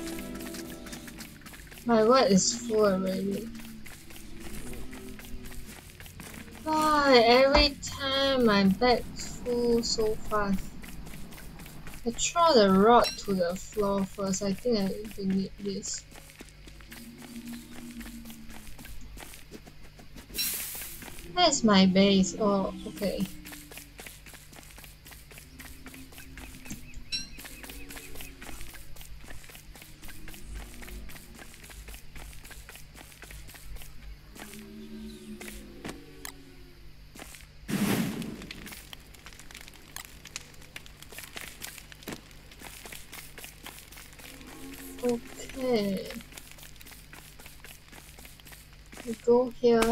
my word is full already. Why every time my bag's full so fast? I throw the rod to the floor first. I think I we need this. That's my base. Oh, okay. Okay. We go here.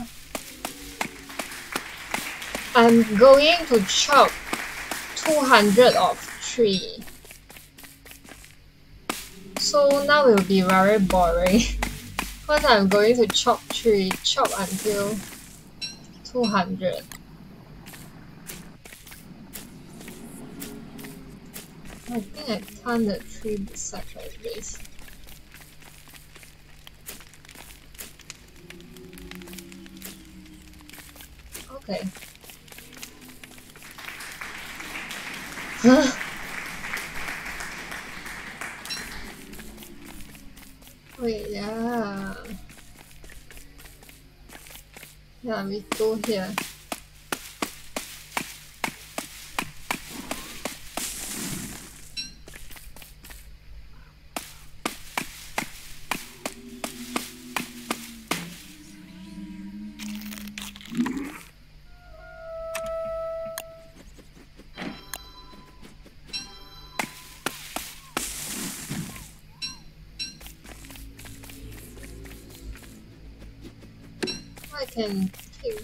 I'm going to chop two hundred of tree. So now it will be very boring. Because I'm going to chop tree, chop until two hundred. I think I plant the tree beside my base. Okay. Wait, yeah. Yeah, we go here. I can pick.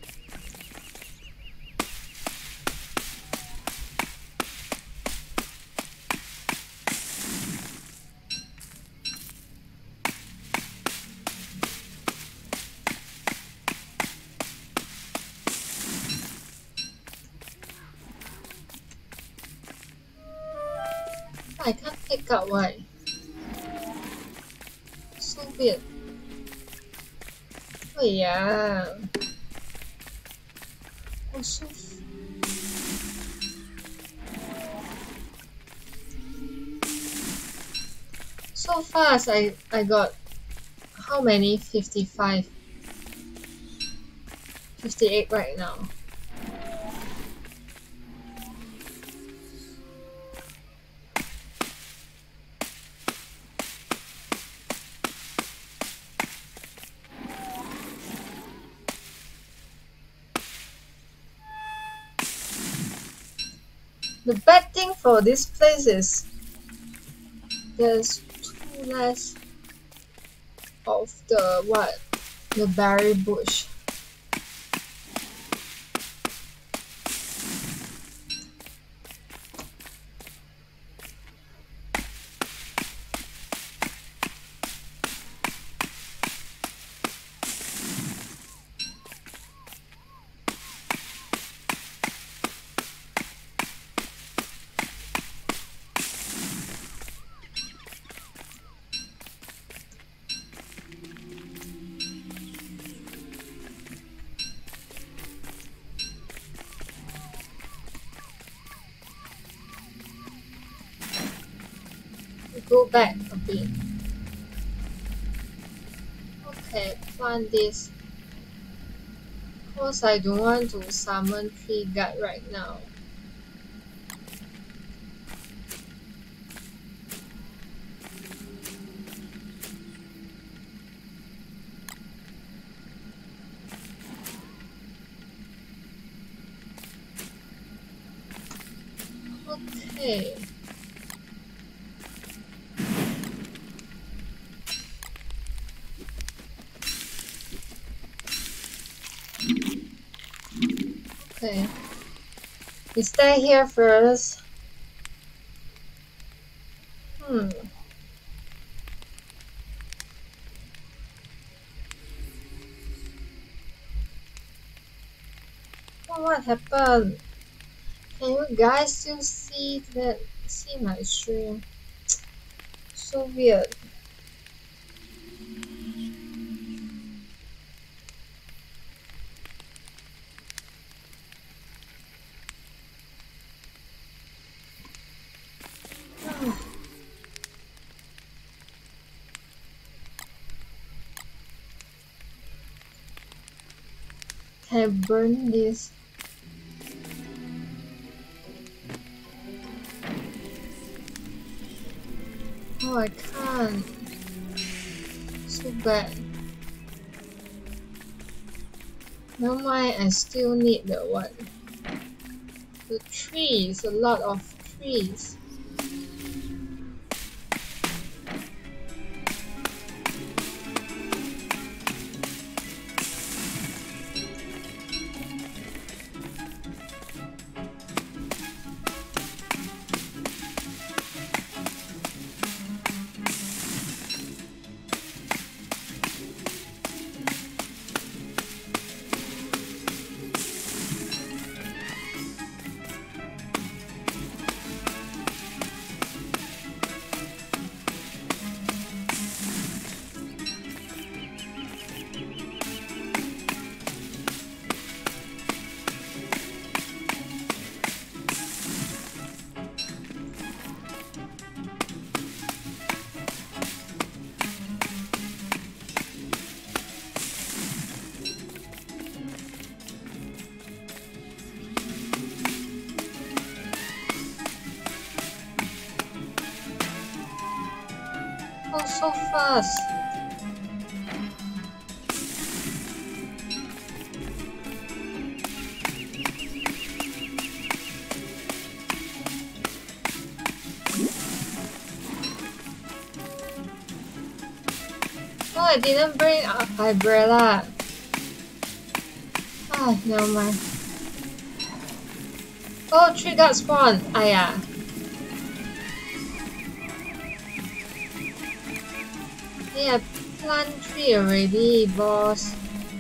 I can't pick up why. So weird. Oh yeah. Oh, so so fast. I I got how many? fifty-five. fifty-eight right now. The bad thing for this place is there's two less of the what? The berry bush. Go back a bit. Okay, plant this. Cause I don't want to summon tree guard right now. Okay. Okay. We stay here first. Hmm. Oh, what happened? Can you guys still see that? See my stream? So weird. Can I burn this? Oh, I can't. So bad. Never mind, I still need the one. The trees, a lot of trees. Oh, so fast. Oh, I didn't bring an umbrella. Ah, never mind. Oh, tree got spawned. Ah, yeah. Yeah, plant tree already, boss.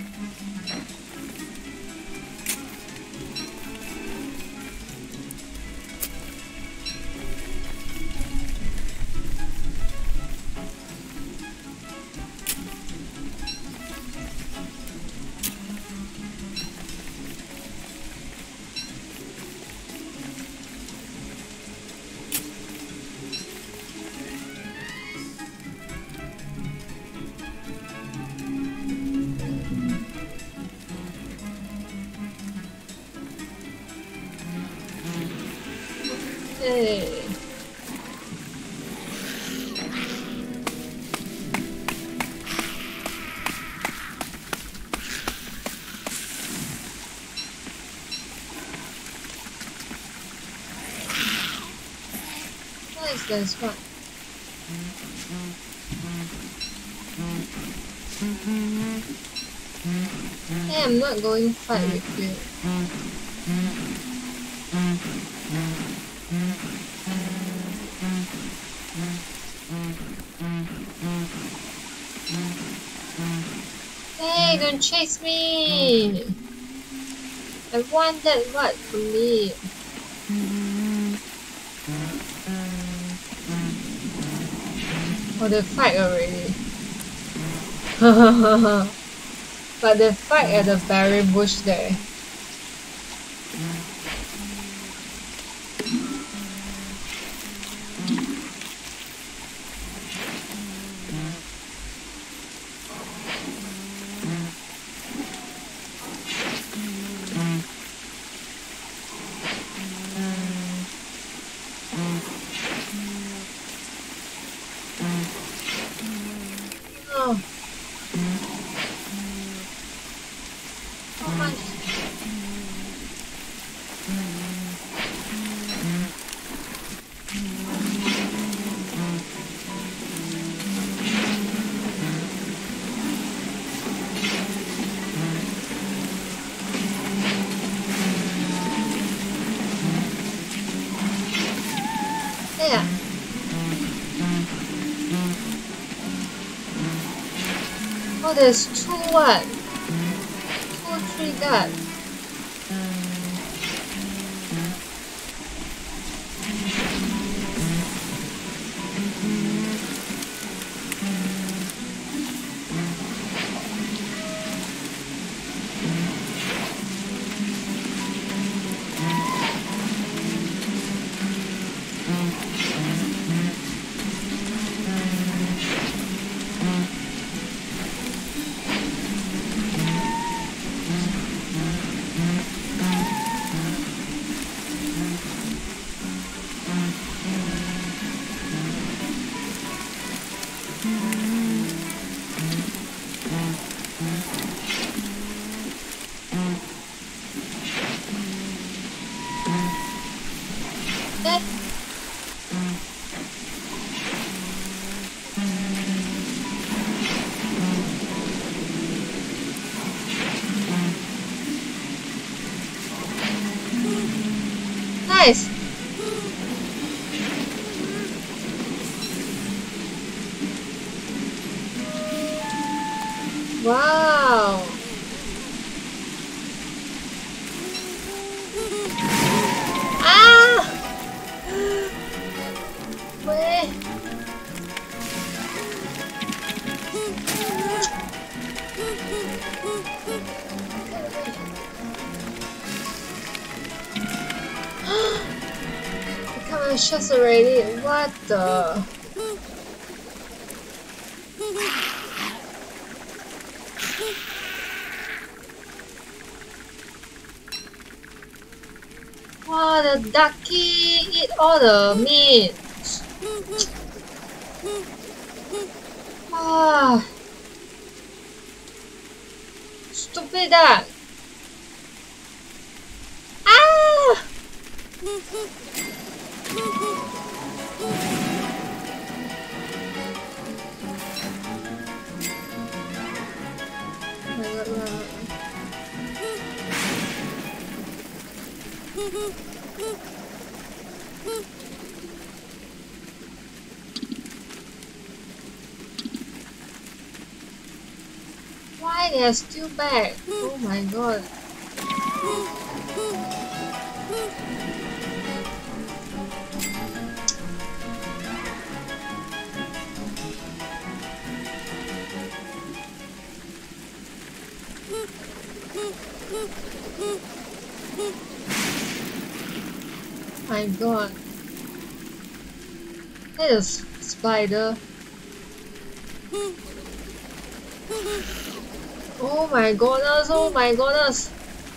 Hey. What is this one? Hey, I'm not going to fight with you. Hey, don't chase me! I want that what for me. Oh, they fight already. But they fight at the berry bush there. Oh. Oh my. Oh, there's two what? Two, three guard. Nice. Wow. Ah! Wait. Become a shots already. What the? Wow, the ducky eat all the meat. Ah, stupid duck. Ah! Oh my God, wow. Why they are still back? Oh my God. My God. That is a spider. Oh my goodness, oh my goodness.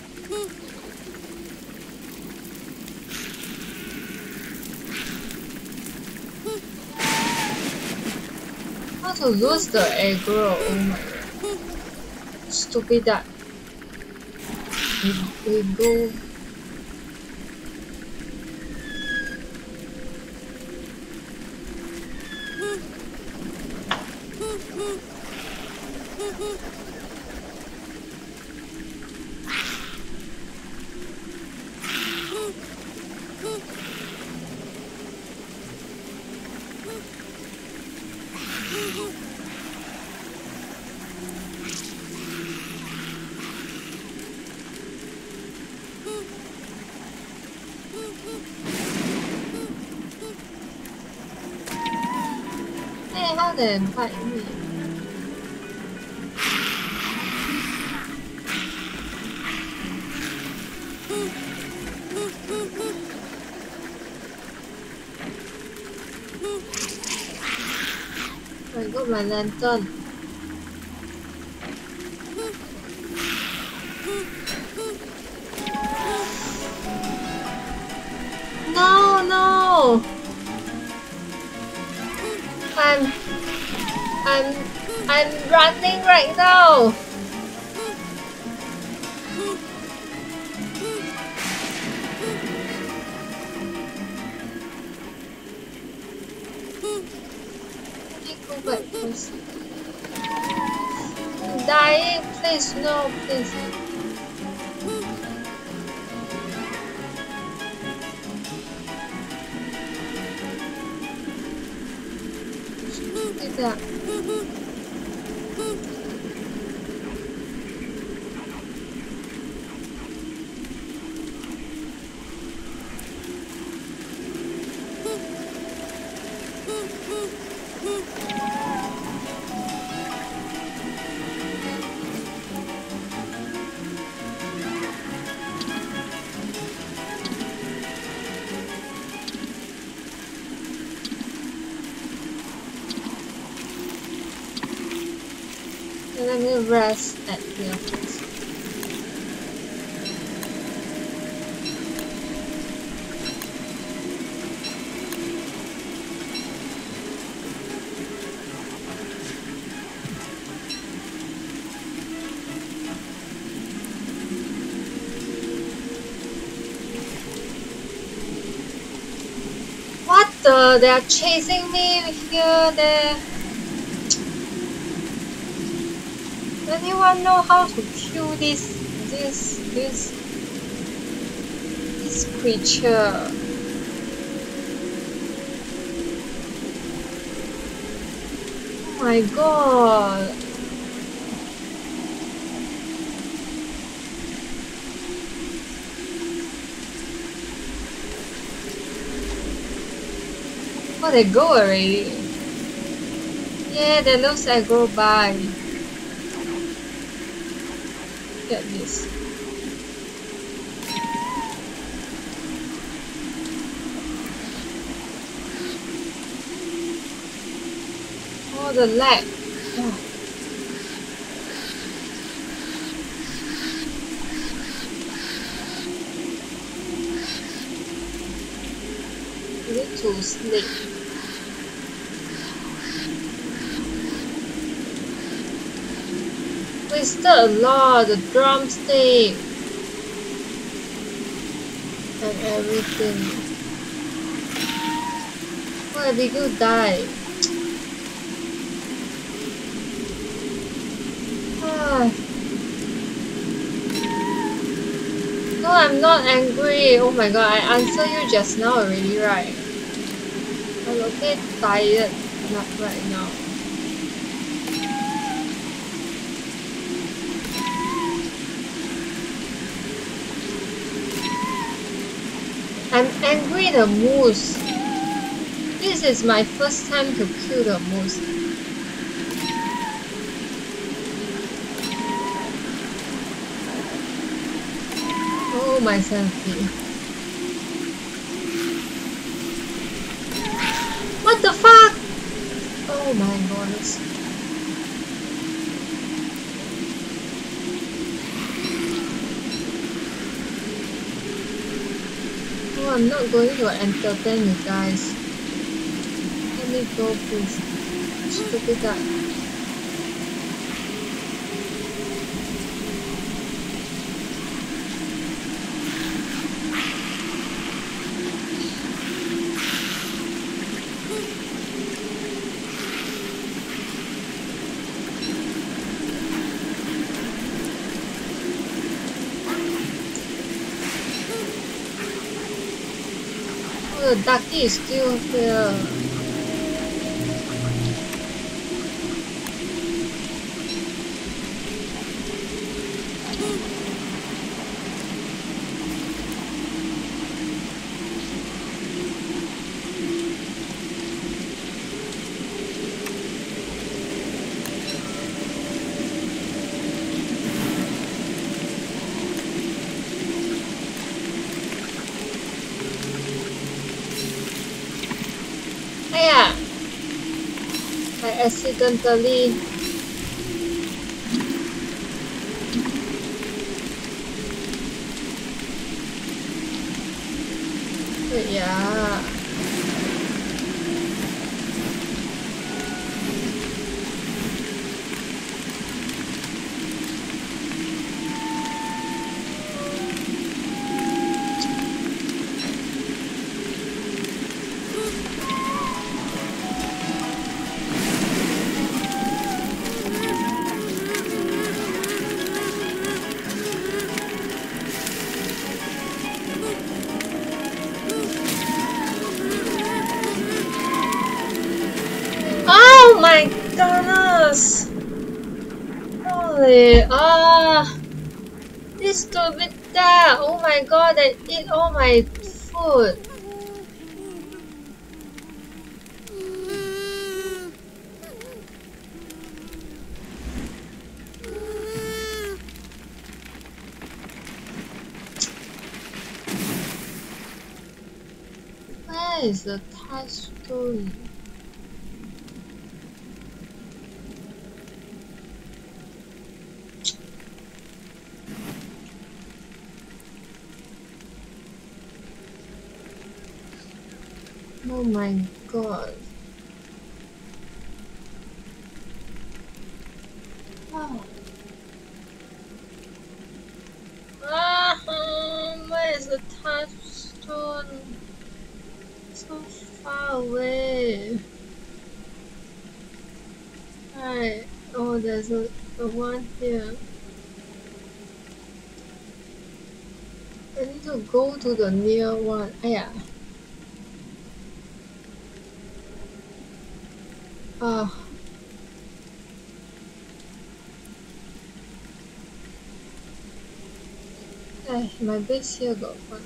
How to lose the aggro? Oh my God. Stupid duck. We, we go. Hey, how they bite me? I got my lantern. No, no. I'm, I'm, I'm running right now. But please. I'm dying, please, no, please. Stupid duck. rest at here first. What the? They are chasing me here, there. Anyone know how to kill this this this this creature? Oh my god! Oh, they go already. Yeah, they looks like go by. Get this. Oh, the lag. Oh. I need to sleep. Wasted a lot, the drumstick and everything. Oh, Abigail died. Ah. No, I'm not angry. Oh my god, I answered you just now already, right? I'm okay tired not right now. I'm angry the moose. This is my first time to kill the moose. Oh, my sanity. What the fuck? Oh my goodness. Oh, I'm not going to entertain you guys. Let me go, please. Stupid guy. The ducky is still here. Accidentally. But yeah. Holy, ah, this stupid dog. Oh my god, they eat all my food. Where is the touchstone? Oh my god. Oh. Ah, where is the touchstone? So far away. Right. Oh, there's a, a one here. I need to go to the near one. Ah, yeah. Ah. Hey, my base here got one.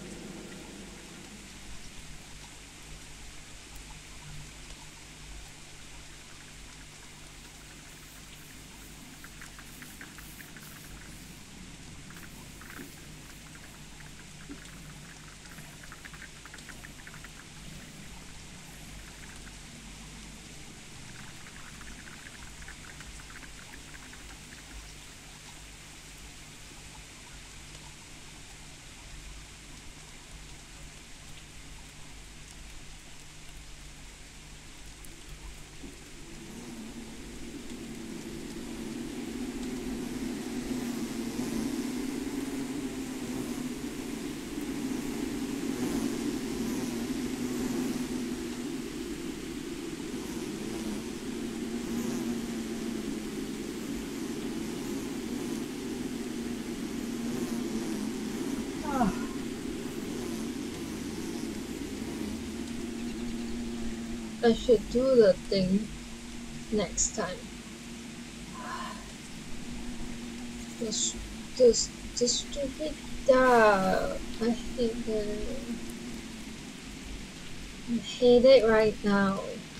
Ah. I should do the thing next time. This, this, this stupid dog. I hate the I hate it right now.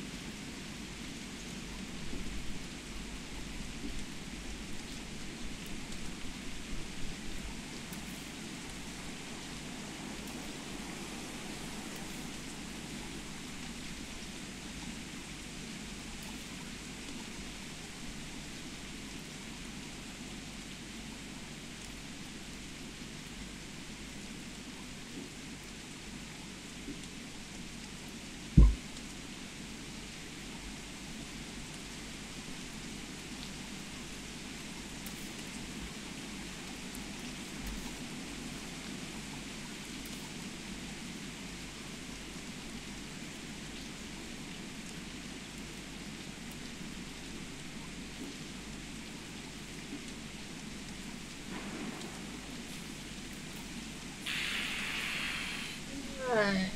Right.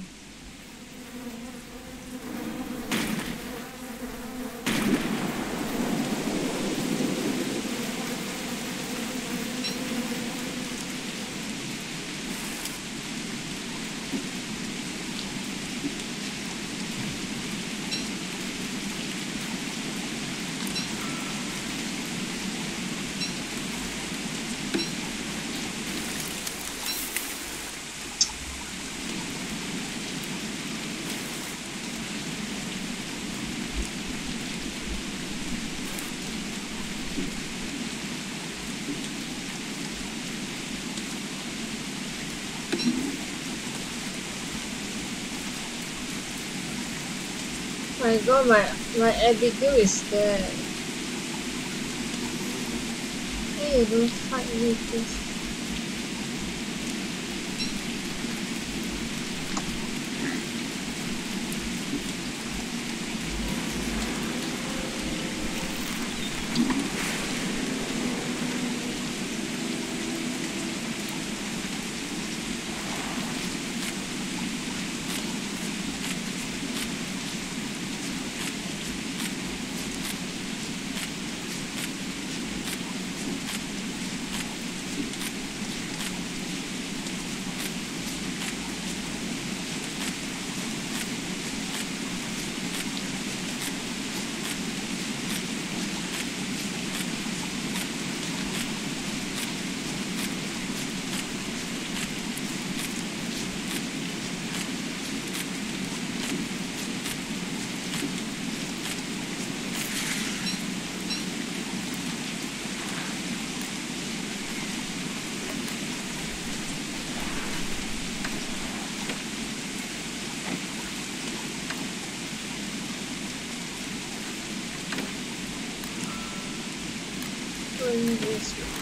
My god, my, my Abigail is there. Hey, you don't fight with this. doing this one.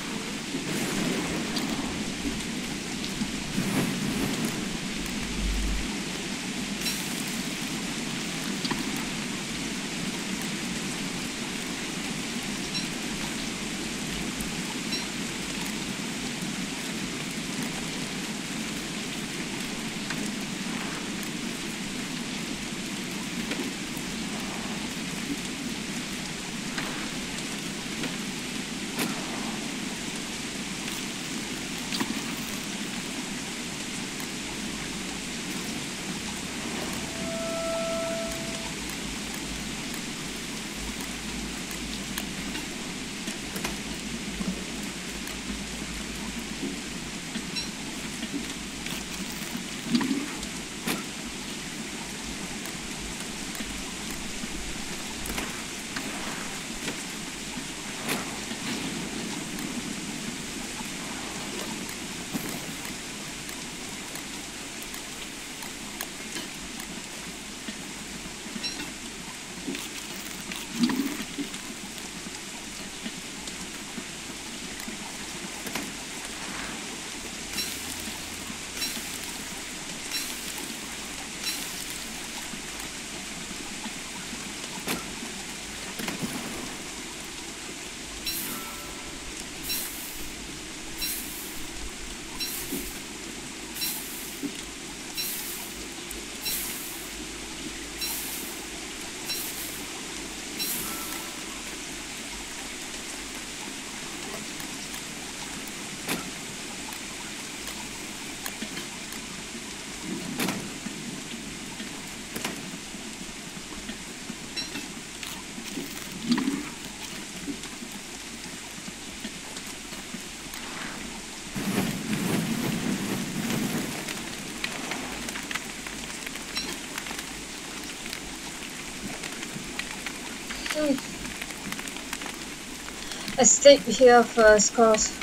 I stayed here first cause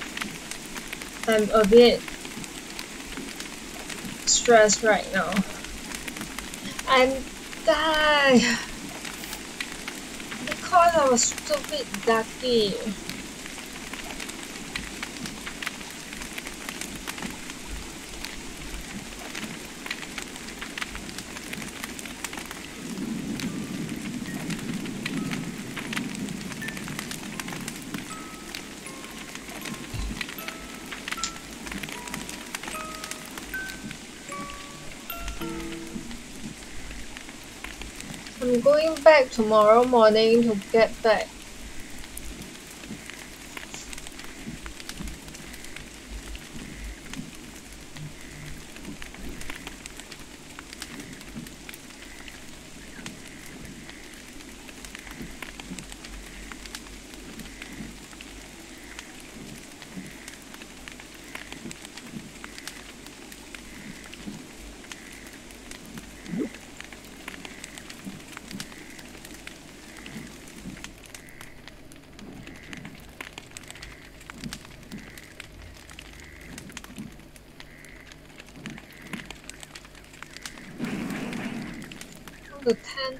I'm a bit stressed right now. I'm dying because I was stupid ducky. I'm going back tomorrow morning to get back. The tent.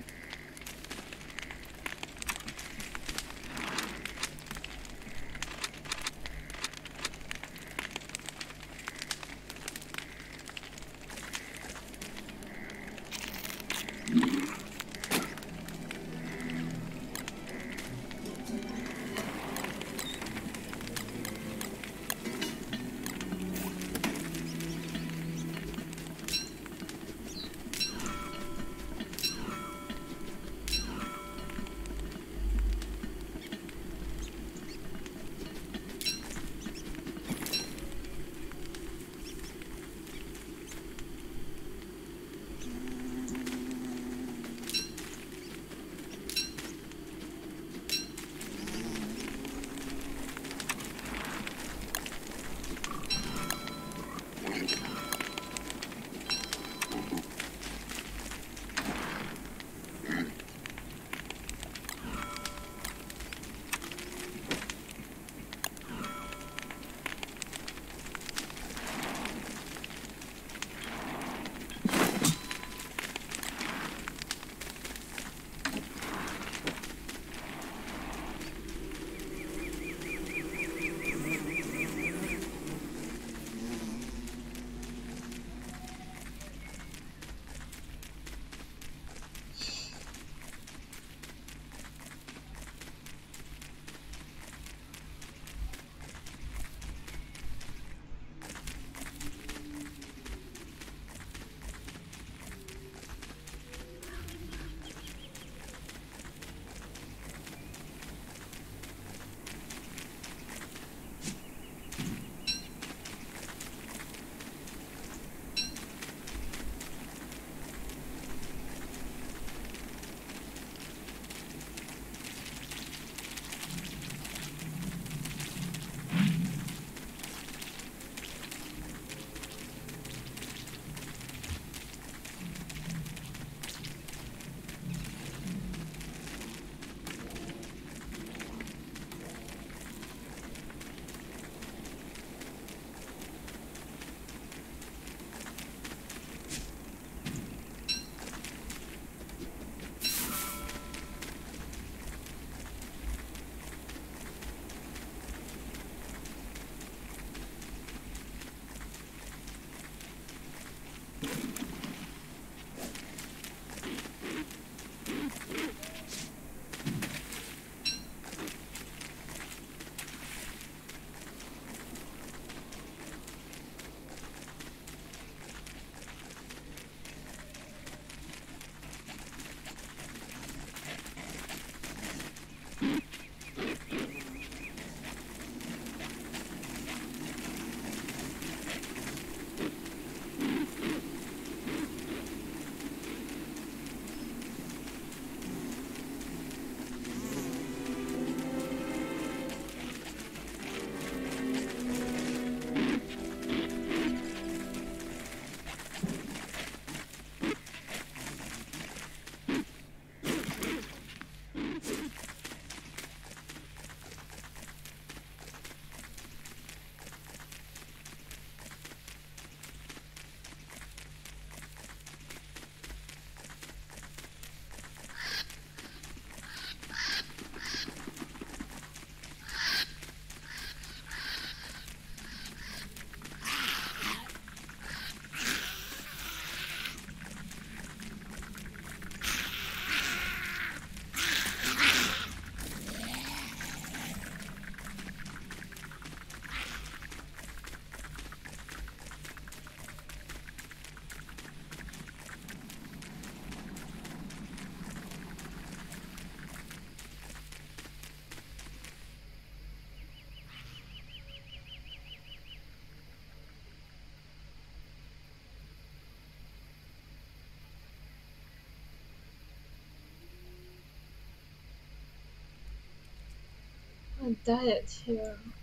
died here.